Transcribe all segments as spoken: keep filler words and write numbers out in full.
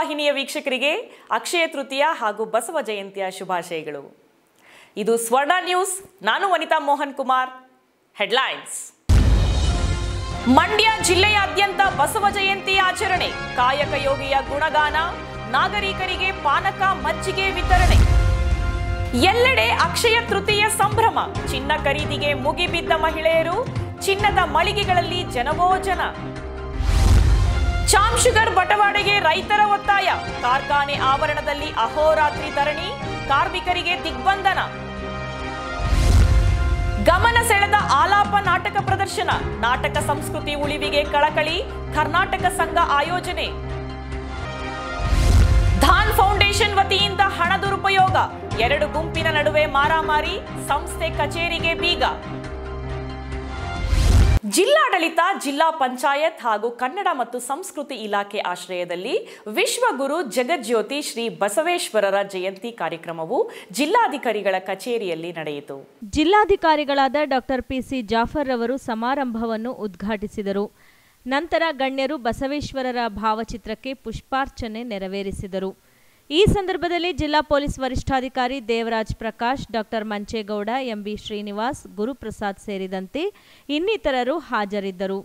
ವಾಹಿನಿಯ ವೀಕ್ಷಕರಿಗೆ ಅಕ್ಷಯ ತೃತೀಯ ಹಾಗೂ ಬಸವ ಜಯಂತಿಯ ಶುಭಾಶಯಗಳು. ಇದು ಸ್ವರ್ಣ ನ್ಯೂಸ್. ನಾನು ವನಿತಾ ಮೋಹನ್ ಕುಮಾರ್. ಹೆಡ್ಲೈನ್ಸ್. ಮಂಡ್ಯ ಜಿಲ್ಲೆಯಾದ್ಯಂತ ಬಸವ ಜಯಂತಿ ಆಚರಣೆ. ಕಾಯಕ ಯೋಗಿಯ ಗುಣಗಾನ. ನಾಗರಿಕರಿಗೆ ಪಾನಕ ಮಜ್ಜಿಗೆ ವಿತರಣೆ. ಎಲ್ಲೆಡೆ ಅಕ್ಷಯ ತೃತೀಯ ಸಂಭ್ರಮ. ಚಿನ್ನ ಖರೀದಿಗೆ ಮುಗಿಬಿದ್ದ ಮಹಿಳೆಯರು. ಚಿನ್ನದ ಮಳಿಗೆಗಳಲ್ಲಿ ಜನವೋ ಜನ. ಚಾಮ್ ಶುಗರ್ ಬಟವಾಡೆಗೆ ರೈತರ ಒತ್ತಾಯ. ಕಾರ್ಖಾನೆ ಆವರಣದಲ್ಲಿ ಅಹೋರಾತ್ರಿ ಧರಣಿ. ಕಾರ್ಮಿಕರಿಗೆ ದಿಗ್ಬಂಧನ. ಗಮನ ಸೆಳೆದ ಆಲಾಪ ನಾಟಕ ಪ್ರದರ್ಶನ. ನಾಟಕ ಸಂಸ್ಕೃತಿ ಉಳಿವಿಗೆ ಕಳಕಳಿ. ಕರ್ನಾಟಕ ಸಂಘ ಆಯೋಜನೆ. ಧಾನ್ ಫೌಂಡೇಶನ್ ವತಿಯಿಂದ ಹಣ ದುರುಪಯೋಗ. ಎರಡು ಗುಂಪಿನ ನಡುವೆ ಮಾರಾಮಾರಿ. ಸಂಸ್ಥೆ ಕಚೇರಿಗೆ ಬೀಗ. ಜಿಲ್ಲಾಡಳಿತ, ಜಿಲ್ಲಾ ಪಂಚಾಯತ್ ಹಾಗೂ ಕನ್ನಡ ಮತ್ತು ಸಂಸ್ಕೃತಿ ಇಲಾಖೆ ಆಶ್ರಯದಲ್ಲಿ ವಿಶ್ವಗುರು ಜಗಜ್ಯೋತಿ ಶ್ರೀ ಬಸವೇಶ್ವರರ ಜಯಂತಿ ಕಾರ್ಯಕ್ರಮವು ಜಿಲ್ಲಾಧಿಕಾರಿಗಳ ಕಚೇರಿಯಲ್ಲಿ ನಡೆಯಿತು. ಜಿಲ್ಲಾಧಿಕಾರಿಗಳಾದ ಡಾಕ್ಟರ್ ಪಿಸಿ ಜಾಫರ್ ಅವರು ಸಮಾರಂಭವನ್ನು ಉದ್ಘಾಟಿಸಿದರು. ನಂತರ ಗಣ್ಯರು ಬಸವೇಶ್ವರರ ಭಾವಚಿತ್ರಕ್ಕೆ ಪುಷ್ಪಾರ್ಚನೆ ನೆರವೇರಿಸಿದರು. ಈ ಸಂದರ್ಭದಲ್ಲಿ ಜಿಲ್ಲಾ ಪೊಲೀಸ್ ವರಿಷ್ಠಾಧಿಕಾರಿ ದೇವರಾಜ್ ಪ್ರಕಾಶ್, ಡಾಕ್ಟರ್ ಮಂಚೇಗೌಡ, ಎಂಬಿ ಶ್ರೀನಿವಾಸ್, ಗುರುಪ್ರಸಾದ್ ಸೇರಿದಂತೆ ಇನ್ನಿತರರು ಹಾಜರಿದ್ದರು.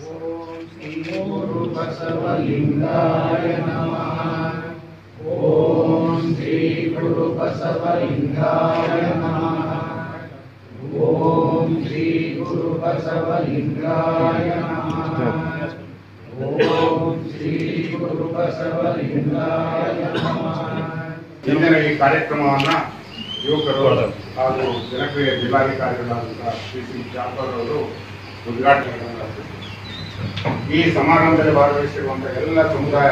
ಇಂದಿನ ಈ ಕಾರ್ಯಕ್ರಮವನ್ನು ಯುವಕರು ಹಾಗೂ ಜನಪ್ರಿಯ ಜಿಲ್ಲಾಧಿಕಾರಿಗಳಾದಂತಹ ಶ್ರೀ ಸಿ ಜಾಫರ್ ಅವರು ಉದ್ಘಾಟನೆ ಮಾಡಿದರು. ಈ ಸಮಾರಂಭದಲ್ಲಿ ಭಾಗವಹಿಸಿರುವಂತಹ ಎಲ್ಲ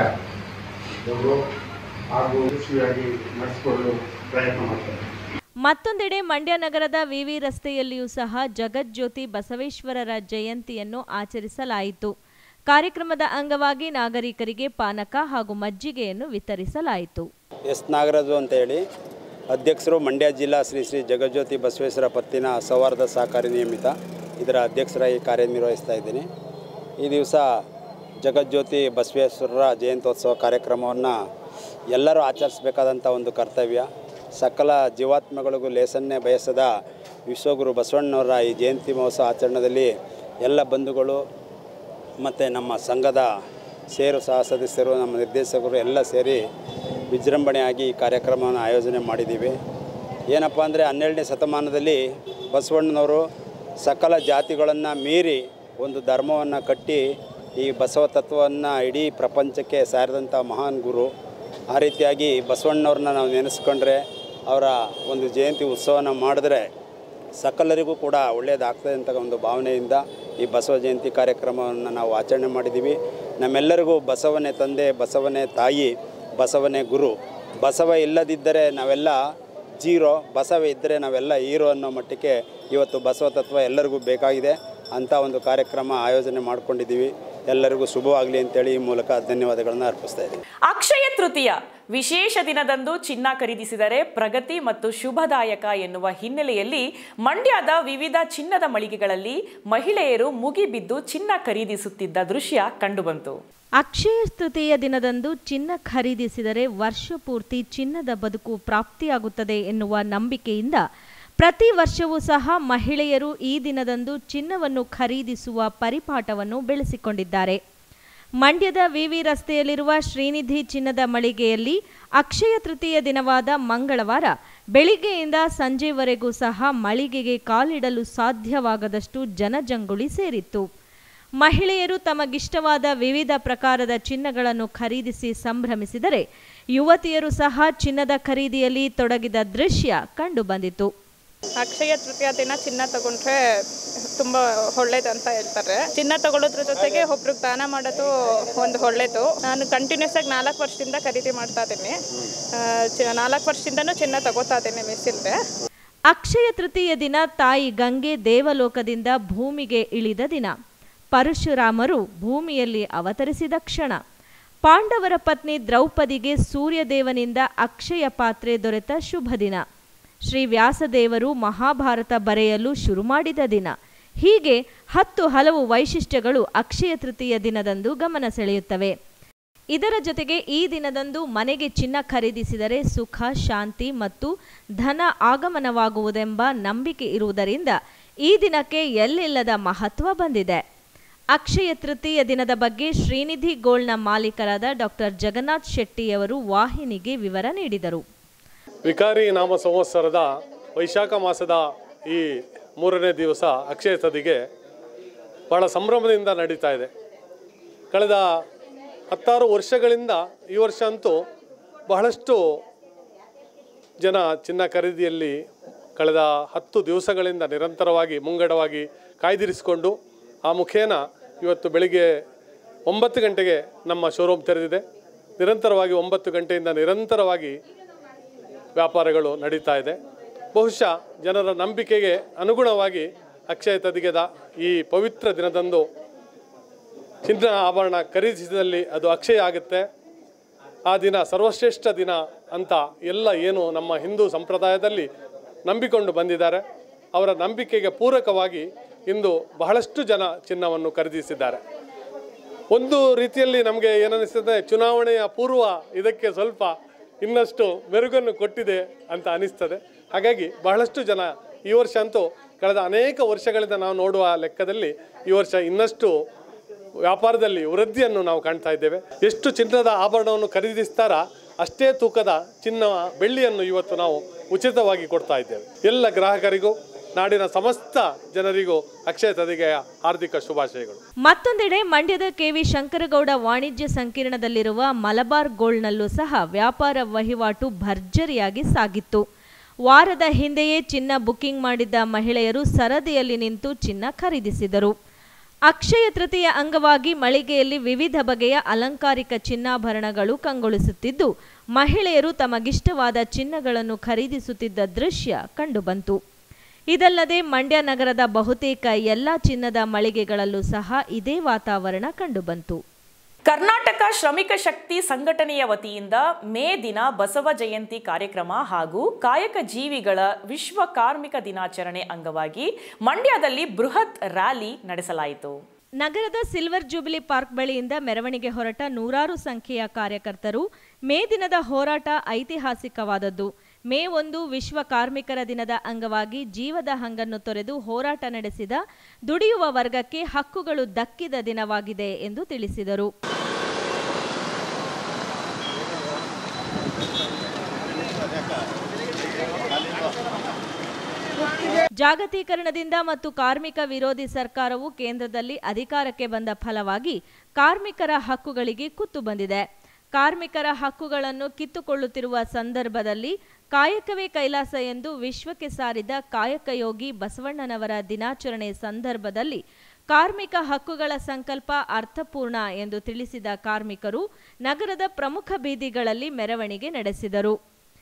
ಸಮುದಾಯದವರು ಹಾಗೂ ಯಶಸ್ವಿಯಾಗಿ ನಡೆಸಿಕೊಳ್ಳಲು ಪ್ರಯತ್ನ ಮಾಡ್ತಾರೆ. ಮತ್ತೊಂದೆಡೆ ಮಂಡ್ಯ ನಗರದ ವಿವಿ ರಸ್ತೆಯಲ್ಲಿಯೂ ಸಹ ಜಗಜ್ಯೋತಿ ಬಸವೇಶ್ವರರ ಜಯಂತಿಯನ್ನು ಆಚರಿಸಲಾಯಿತು. ಕಾರ್ಯಕ್ರಮದ ಅಂಗವಾಗಿ ನಾಗರಿಕರಿಗೆ ಪಾನಕ ಹಾಗೂ ಮಜ್ಜಿಗೆಯನ್ನು ವಿತರಿಸಲಾಯಿತು. ಎಸ್ ನಾಗರಾಜು ಅಂತ ಹೇಳಿ ಅಧ್ಯಕ್ಷರು, ಮಂಡ್ಯ ಜಿಲ್ಲಾ ಶ್ರೀ ಶ್ರೀ ಜಗಜ್ಯೋತಿ ಬಸವೇಶ್ವರ ಪತ್ತಿನ ಸೌಹಾರ್ದ ಸಹಕಾರಿ ನಿಯಮಿತ ಇದರ ಅಧ್ಯಕ್ಷರಾಗಿ ಕಾರ್ಯನಿರ್ವಹಿಸ್ತಾ ಇದ್ದೀನಿ. ಈ ದಿವಸ ಜಗಜ್ಯೋತಿ ಬಸವೇಶ್ವರರ ಜಯಂತ್ಯೋತ್ಸವ ಕಾರ್ಯಕ್ರಮವನ್ನು ಎಲ್ಲರೂ ಆಚರಿಸಬೇಕಾದಂಥ ಒಂದು ಕರ್ತವ್ಯ. ಸಕಲ ಜೀವಾತ್ಮಗಳಿಗೂ ಲೇಸನ್ನೇ ಬಯಸದ ವಿಶ್ವಗುರು ಬಸವಣ್ಣವರ ಈ ಜಯಂತಿ ಮಹೋತ್ಸವ ಆಚರಣೆಯಲ್ಲಿ ಎಲ್ಲ ಬಂಧುಗಳು ಮತ್ತು ನಮ್ಮ ಸಂಘದ ಸೇರು ಸಹ ಸದಸ್ಯರು, ನಮ್ಮ ನಿರ್ದೇಶಕರು ಎಲ್ಲ ಸೇರಿ ವಿಜೃಂಭಣೆಯಾಗಿ ಈ ಕಾರ್ಯಕ್ರಮವನ್ನು ಆಯೋಜನೆ ಮಾಡಿದ್ದೀವಿ. ಏನಪ್ಪ ಅಂದರೆ ಹನ್ನೆರಡನೇ ಶತಮಾನದಲ್ಲಿ ಬಸವಣ್ಣನವರು ಸಕಲ ಜಾತಿಗಳನ್ನು ಮೀರಿ ಒಂದು ಧರ್ಮವನ್ನು ಕಟ್ಟಿ ಈ ಬಸವ ತತ್ವವನ್ನು ಇಡೀ ಪ್ರಪಂಚಕ್ಕೆ ಸಾರಿದಂಥ ಮಹಾನ್ ಗುರು. ಆ ರೀತಿಯಾಗಿ ಬಸವಣ್ಣವ್ರನ್ನ ನಾವು ನೆನೆಸ್ಕೊಂಡ್ರೆ, ಅವರ ಒಂದು ಜಯಂತಿ ಉತ್ಸವನ ಮಾಡಿದ್ರೆ ಸಕಲರಿಗೂ ಕೂಡ ಒಳ್ಳೆಯದಾಗ್ತದೆ ಅಂತ ಒಂದು ಭಾವನೆಯಿಂದ ಈ ಬಸವ ಜಯಂತಿ ಕಾರ್ಯಕ್ರಮವನ್ನು ನಾವು ಆಚರಣೆ ಮಾಡಿದ್ದೀವಿ. ನಮ್ಮೆಲ್ಲರಿಗೂ ಬಸವನೇ ತಂದೆ, ಬಸವನೇ ತಾಯಿ, ಬಸವನೇ ಗುರು. ಬಸವ ಇಲ್ಲದಿದ್ದರೆ ನಾವೆಲ್ಲ ಜೀರೋ, ಬಸವ ಇದ್ದರೆ ನಾವೆಲ್ಲ ಹೀರೋ ಅನ್ನೋ ಮಟ್ಟಕ್ಕೆ ಇವತ್ತು ಬಸವ ತತ್ವ ಎಲ್ಲರಿಗೂ ಬೇಕಾಗಿದೆ. ಅಂಥ ಒಂದು ಕಾರ್ಯಕ್ರಮ ಆಯೋಜನೆ ಮಾಡ್ಕೊಂಡಿದ್ದೀವಿ. ಎಲ್ಲರಿಗೂ ಶುಭವಾಗಲಿ ಅಂತೇಳಿ ಈ ಮೂಲಕ ಧನ್ಯವಾದಗಳನ್ನು ಅರ್ಪಿಸ್ತಾ ಇದ್ದೀವಿ. ಅಕ್ಷಯ ತೃತೀಯ ವಿಶೇಷ ದಿನದಂದು ಚಿನ್ನ ಖರೀದಿಸಿದರೆ ಪ್ರಗತಿ ಮತ್ತು ಶುಭದಾಯಕ ಎನ್ನುವ ಹಿನ್ನೆಲೆಯಲ್ಲಿ ಮಂಡ್ಯದ ವಿವಿಧ ಚಿನ್ನದ ಮಳಿಗೆಗಳಲ್ಲಿ ಮಹಿಳೆಯರು ಮುಗಿಬಿದ್ದು ಚಿನ್ನ ಖರೀದಿಸುತ್ತಿದ್ದ ದೃಶ್ಯ ಕಂಡುಬಂತು. ಅಕ್ಷಯ ತೃತೀಯ ದಿನದಂದು ಚಿನ್ನ ಖರೀದಿಸಿದರೆ ವರ್ಷ ಪೂರ್ತಿ ಚಿನ್ನದ ಬದುಕು ಪ್ರಾಪ್ತಿಯಾಗುತ್ತದೆ ಎನ್ನುವ ನಂಬಿಕೆಯಿಂದ ಪ್ರತಿ ವರ್ಷವೂ ಸಹ ಮಹಿಳೆಯರು ಈ ದಿನದಂದು ಚಿನ್ನವನ್ನು ಖರೀದಿಸುವ ಪರಿಪಾಠವನ್ನು ಬೆಳೆಸಿಕೊಂಡಿದ್ದಾರೆ. ಮಂಡ್ಯದ ವಿವಿ ರಸ್ತೆಯಲ್ಲಿರುವ ಶ್ರೀನಿಧಿ ಚಿನ್ನದ ಮಳಿಗೆಯಲ್ಲಿ ಅಕ್ಷಯ ತೃತೀಯ ದಿನವಾದ ಮಂಗಳವಾರ ಬೆಳಿಗ್ಗೆಯಿಂದ ಸಂಜೆವರೆಗೂ ಸಹ ಮಳಿಗೆಗೆ ಕಾಲಿಡಲು ಸಾಧ್ಯವಾಗದಷ್ಟು ಜನಜಂಗುಳಿ ಸೇರಿತ್ತು. ಮಹಿಳೆಯರು ತಮಗಿಷ್ಟವಾದ ವಿವಿಧ ಪ್ರಕಾರದ ಚಿನ್ನಗಳನ್ನು ಖರೀದಿಸಿ ಸಂಭ್ರಮಿಸಿದರೆ, ಯುವತಿಯರು ಸಹ ಚಿನ್ನದ ಖರೀದಿಯಲ್ಲಿ ತೊಡಗಿದ ದೃಶ್ಯ ಕಂಡುಬಂದಿತು. ಅಕ್ಷಯ ತೃತೀಯ ದಿನ ಚಿನ್ನ ತಗೊಂಡ್ರೆ ತುಂಬ ಒಳ್ಳೇದು ಅಂತ ಹೇಳ್ತಾರೆ. ಚಿನ್ನ ತಗೊಳ್ಳೋದ್ರ ಜೊತೆಗೆ ಒಬ್ರಿಗೆ ದಾನ ಮಾಡೋದು ಒಂದು ಒಳ್ಳೇದು. ನಾನು ಕಂಟಿನ್ಯೂಸ್ ಆಗಿ ನಾಲ್ಕು ವರ್ಷದಿಂದ ಖರೀದಿ ಮಾಡ್ತಾ ಇದ್ದೀನಿ. ನಾಲ್ಕು ವರ್ಷದಿಂದನೂ ಚಿನ್ನ ತಗೋತಾ ಇದ್ದೀನಿ ಮಿಸ್ ಇಲ್ಲದೆ. ಅಕ್ಷಯ ತೃತೀಯ ದಿನ ತಾಯಿ ಗಂಗೆ ದೇವಲೋಕದಿಂದ ಭೂಮಿಗೆ ಇಳಿದ ದಿನ. ಪರಶುರಾಮರು ಭೂಮಿಯಲ್ಲಿ ಅವತರಿಸಿದ ಕ್ಷಣ. ಪಾಂಡವರ ಪತ್ನಿ ದ್ರೌಪದಿಗೆ ಸೂರ್ಯದೇವನಿಂದ ಅಕ್ಷಯ ಪಾತ್ರೆ ದೊರೆತ ಶುಭ ದಿನ. ಶ್ರೀ ವ್ಯಾಸದೇವರು ಮಹಾಭಾರತ ಬರೆಯಲು ಶುರು ಮಾಡಿದ ದಿನ. ಹೀಗೆ ಹತ್ತು ಹಲವು ವೈಶಿಷ್ಟ್ಯಗಳು ಅಕ್ಷಯ ತೃತೀಯ ದಿನದಂದು ಗಮನ ಸೆಳೆಯುತ್ತವೆ. ಇದರ ಜೊತೆಗೆ ಈ ದಿನದಂದು ಮನೆಗೆ ಚಿನ್ನ ಖರೀದಿಸಿದರೆ ಸುಖ, ಶಾಂತಿ ಮತ್ತು ಧನ ಆಗಮನವಾಗುವುದೆಂಬ ನಂಬಿಕೆ ಇರುವುದರಿಂದ ಈ ದಿನಕ್ಕೆ ಎಲ್ಲಿಲ್ಲದ ಮಹತ್ವ ಬಂದಿದೆ. ಅಕ್ಷಯ ತೃತೀಯ ದಿನದ ಬಗ್ಗೆ ಶ್ರೀನಿಧಿ ಗೋಲ್ಡ್ನ ಮಾಲೀಕರಾದ ಡಾಕ್ಟರ್ ಜಗನ್ನಾಥ್ ಶೆಟ್ಟಿಯವರು ವಾಹಿನಿಗೆ ವಿವರ ನೀಡಿದರು. ವಿಕಾರಿ ನಾಮ ಸಂವತ್ಸರದ ವೈಶಾಖ ಮಾಸದ ಈ ಮೂರನೇ ದಿವಸ ಅಕ್ಷಯ ತದಿಗೆ ಬಹಳ ಸಂಭ್ರಮದಿಂದ ನಡೀತಾ ಇದೆ. ಕಳೆದ ಹತ್ತಾರು ವರ್ಷಗಳಿಂದ ಈ ವರ್ಷ ಅಂತೂ ಬಹಳಷ್ಟು ಜನ ಚಿನ್ನ ಖರೀದಿಯಲ್ಲಿ ಕಳೆದ ಹತ್ತು ದಿವಸಗಳಿಂದ ನಿರಂತರವಾಗಿ ಮುಂಗಡವಾಗಿ ಕಾಯ್ದಿರಿಸಿಕೊಂಡು ಆ ಮುಖೇನ ಇವತ್ತು ಬೆಳಿಗ್ಗೆ ಒಂಬತ್ತು ಗಂಟೆಗೆ ನಮ್ಮ ಶೋರೂಮ್ ತೆರೆದಿದೆ. ನಿರಂತರವಾಗಿ ಒಂಬತ್ತು ಗಂಟೆಯಿಂದ ನಿರಂತರವಾಗಿ ವ್ಯಾಪಾರಗಳು ನಡೀತಾ ಇದೆ. ಬಹುಶಃ ಜನರ ನಂಬಿಕೆಗೆ ಅನುಗುಣವಾಗಿ ಅಕ್ಷಯ ತದಿಗೆದ ಈ ಪವಿತ್ರ ದಿನದಂದು ಚಿನ್ನ ಆಭರಣ ಖರೀದಿಸಿದಲ್ಲಿ ಅದು ಅಕ್ಷಯ ಆಗುತ್ತೆ. ಆ ದಿನ ಸರ್ವಶ್ರೇಷ್ಠ ದಿನ ಅಂತ ಎಲ್ಲ ಏನು ನಮ್ಮ ಹಿಂದೂ ಸಂಪ್ರದಾಯದಲ್ಲಿ ನಂಬಿಕೊಂಡು ಬಂದಿದ್ದಾರೆ, ಅವರ ನಂಬಿಕೆಗೆ ಪೂರಕವಾಗಿ ಇಂದು ಬಹಳಷ್ಟು ಜನ ಚಿನ್ನವನ್ನು ಖರೀದಿಸಿದ್ದಾರೆ. ಒಂದು ರೀತಿಯಲ್ಲಿ ನಮಗೆ ಏನನ್ನಿಸ್ತದೆ, ಚುನಾವಣೆಯ ಪೂರ್ವ ಇದಕ್ಕೆ ಸ್ವಲ್ಪ ಇನ್ನಷ್ಟು ಮೆರುಗನ್ನು ಕೊಟ್ಟಿದೆ ಅಂತ ಅನಿಸ್ತದೆ. ಹಾಗಾಗಿ ಬಹಳಷ್ಟು ಜನ ಈ ವರ್ಷ ಅಂತೂ ಕಳೆದ ಅನೇಕ ವರ್ಷಗಳಿಂದ ನಾವು ನೋಡುವ ಲೆಕ್ಕದಲ್ಲಿ ಈ ವರ್ಷ ಇನ್ನಷ್ಟು ವ್ಯಾಪಾರದಲ್ಲಿ ವೃದ್ಧಿಯನ್ನು ನಾವು ಕಾಣ್ತಾ ಇದ್ದೇವೆ. ಎಷ್ಟು ಚಿನ್ನದ ಆಭರಣವನ್ನು ಖರೀದಿಸ್ತಾರ ಅಷ್ಟೇ ತೂಕದ ಚಿನ್ನ ಬೆಳ್ಳಿಯನ್ನು ಇವತ್ತು ನಾವು ಉಚಿತವಾಗಿ ಕೊಡ್ತಾ ಇದ್ದೇವೆ. ಎಲ್ಲ ಗ್ರಾಹಕರಿಗೂ ನಾಡಿನ ಸಮಸ್ತ ಜನರಿಗೂ ಅಕ್ಷಯ ತದಿಗೆಯ ಹಾರ್ದಿಕ ಶುಭಾಶಯಗಳು. ಮತ್ತೊಂದೆಡೆ ಮಂಡ್ಯದ ಕೆವಿ ಶಂಕರಗೌಡ ವಾಣಿಜ್ಯ ಸಂಕೀರ್ಣದಲ್ಲಿರುವ ಮಲಬಾರ್ ಗೋಲ್ಡ್ನಲ್ಲೂ ಸಹ ವ್ಯಾಪಾರ ವಹಿವಾಟು ಭರ್ಜರಿಯಾಗಿ ಸಾಗಿತ್ತು. ವಾರದ ಹಿಂದೆಯೇ ಚಿನ್ನ ಬುಕಿಂಗ್ ಮಾಡಿದ್ದ ಮಹಿಳೆಯರು ಸರದಿಯಲ್ಲಿ ನಿಂತು ಚಿನ್ನ ಖರೀದಿಸಿದರು. ಅಕ್ಷಯ ತೃತೀಯ ಅಂಗವಾಗಿ ಮಳಿಗೆಯಲ್ಲಿ ವಿವಿಧ ಬಗೆಯ ಅಲಂಕಾರಿಕ ಚಿನ್ನಾಭರಣಗಳು ಕಂಗೊಳಿಸುತ್ತಿದ್ದು, ಮಹಿಳೆಯರು ತಮಗಿಷ್ಟವಾದ ಚಿನ್ನಗಳನ್ನು ಖರೀದಿಸುತ್ತಿದ್ದ ದೃಶ್ಯ ಕಂಡುಬಂತು. ಇದಲ್ಲದೆ ಮಂಡ್ಯ ನಗರದ ಬಹುತೇಕ ಎಲ್ಲ ಚಿನ್ನದ ಮಳಿಗೆಗಳಲ್ಲೂ ಸಹ ಇದೇ ವಾತಾವರಣ ಕಂಡುಬಂತು. ಕರ್ನಾಟಕ ಶ್ರಮಿಕ ಶಕ್ತಿ ಸಂಘಟನೆಯ ವತಿಯಿಂದ ಮೇ ದಿನ ಬಸವ ಜಯಂತಿ ಕಾರ್ಯಕ್ರಮ ಹಾಗೂ ಕಾಯಕ ಜೀವಿಗಳ ವಿಶ್ವ ಕಾರ್ಮಿಕ ದಿನಾಚರಣೆ ಅಂಗವಾಗಿ ಮಂಡ್ಯದಲ್ಲಿ ಬೃಹತ್ ರ್ಯಾಲಿ ನಡೆಸಲಾಯಿತು. ನಗರದ ಸಿಲ್ವರ್ ಜೂಬಿಲಿ ಪಾರ್ಕ್ ಬಳಿಯಿಂದ ಮೆರವಣಿಗೆ ಹೊರಟ ನೂರಾರು ಸಂಖ್ಯೆಯ ಕಾರ್ಯಕರ್ತರು ಮೇ ದಿನದ ಹೋರಾಟ ಐತಿಹಾಸಿಕವಾದದ್ದು. ಮೇ ಒಂದು ವಿಶ್ವ ಕಾರ್ಮಿಕರ ದಿನದ ಅಂಗವಾಗಿ ಜೀವದ ಹಂಗನ್ನು ತೊರೆದು ಹೋರಾಟ ನಡೆಸಿದ ದುಡಿಯುವ ವರ್ಗಕ್ಕೆ ಹಕ್ಕುಗಳು ದಕ್ಕಿದ ದಿನವಾಗಿದೆ ಎಂದು ತಿಳಿಸಿದರು. ಜಾಗತೀಕರಣದಿಂದ ಮತ್ತು ಕಾರ್ಮಿಕ ವಿರೋಧಿ ಸರ್ಕಾರವು ಕೇಂದ್ರದಲ್ಲಿ ಅಧಿಕಾರಕ್ಕೆ ಬಂದ ಫಲವಾಗಿ ಕಾರ್ಮಿಕರ ಹಕ್ಕುಗಳಿಗೆ ಕುತ್ತು ಬಂದಿದೆ. ಕಾರ್ಮಿಕರ ಹಕ್ಕುಗಳನ್ನು ಕಿತ್ತುಕೊಳ್ಳುತ್ತಿರುವ ಸಂದರ್ಭದಲ್ಲಿ ಕಾಯಕವೇ ಕೈಲಾಸ ಎಂದು ವಿಶ್ವಕ್ಕೆ ಸಾರಿದ ಕಾಯಕ ಯೋಗಿ ಬಸವಣ್ಣನವರ ದಿನಾಚರಣೆ ಸಂದರ್ಭದಲ್ಲಿ ಕಾರ್ಮಿಕ ಹಕ್ಕುಗಳ ಸಂಕಲ್ಪ ಅರ್ಥಪೂರ್ಣ ಎಂದು ತಿಳಿಸಿದ ಕಾರ್ಮಿಕರು ನಗರದ ಪ್ರಮುಖ ಬೀದಿಗಳಲ್ಲಿ ಮೆರವಣಿಗೆ ನಡೆಸಿದರು.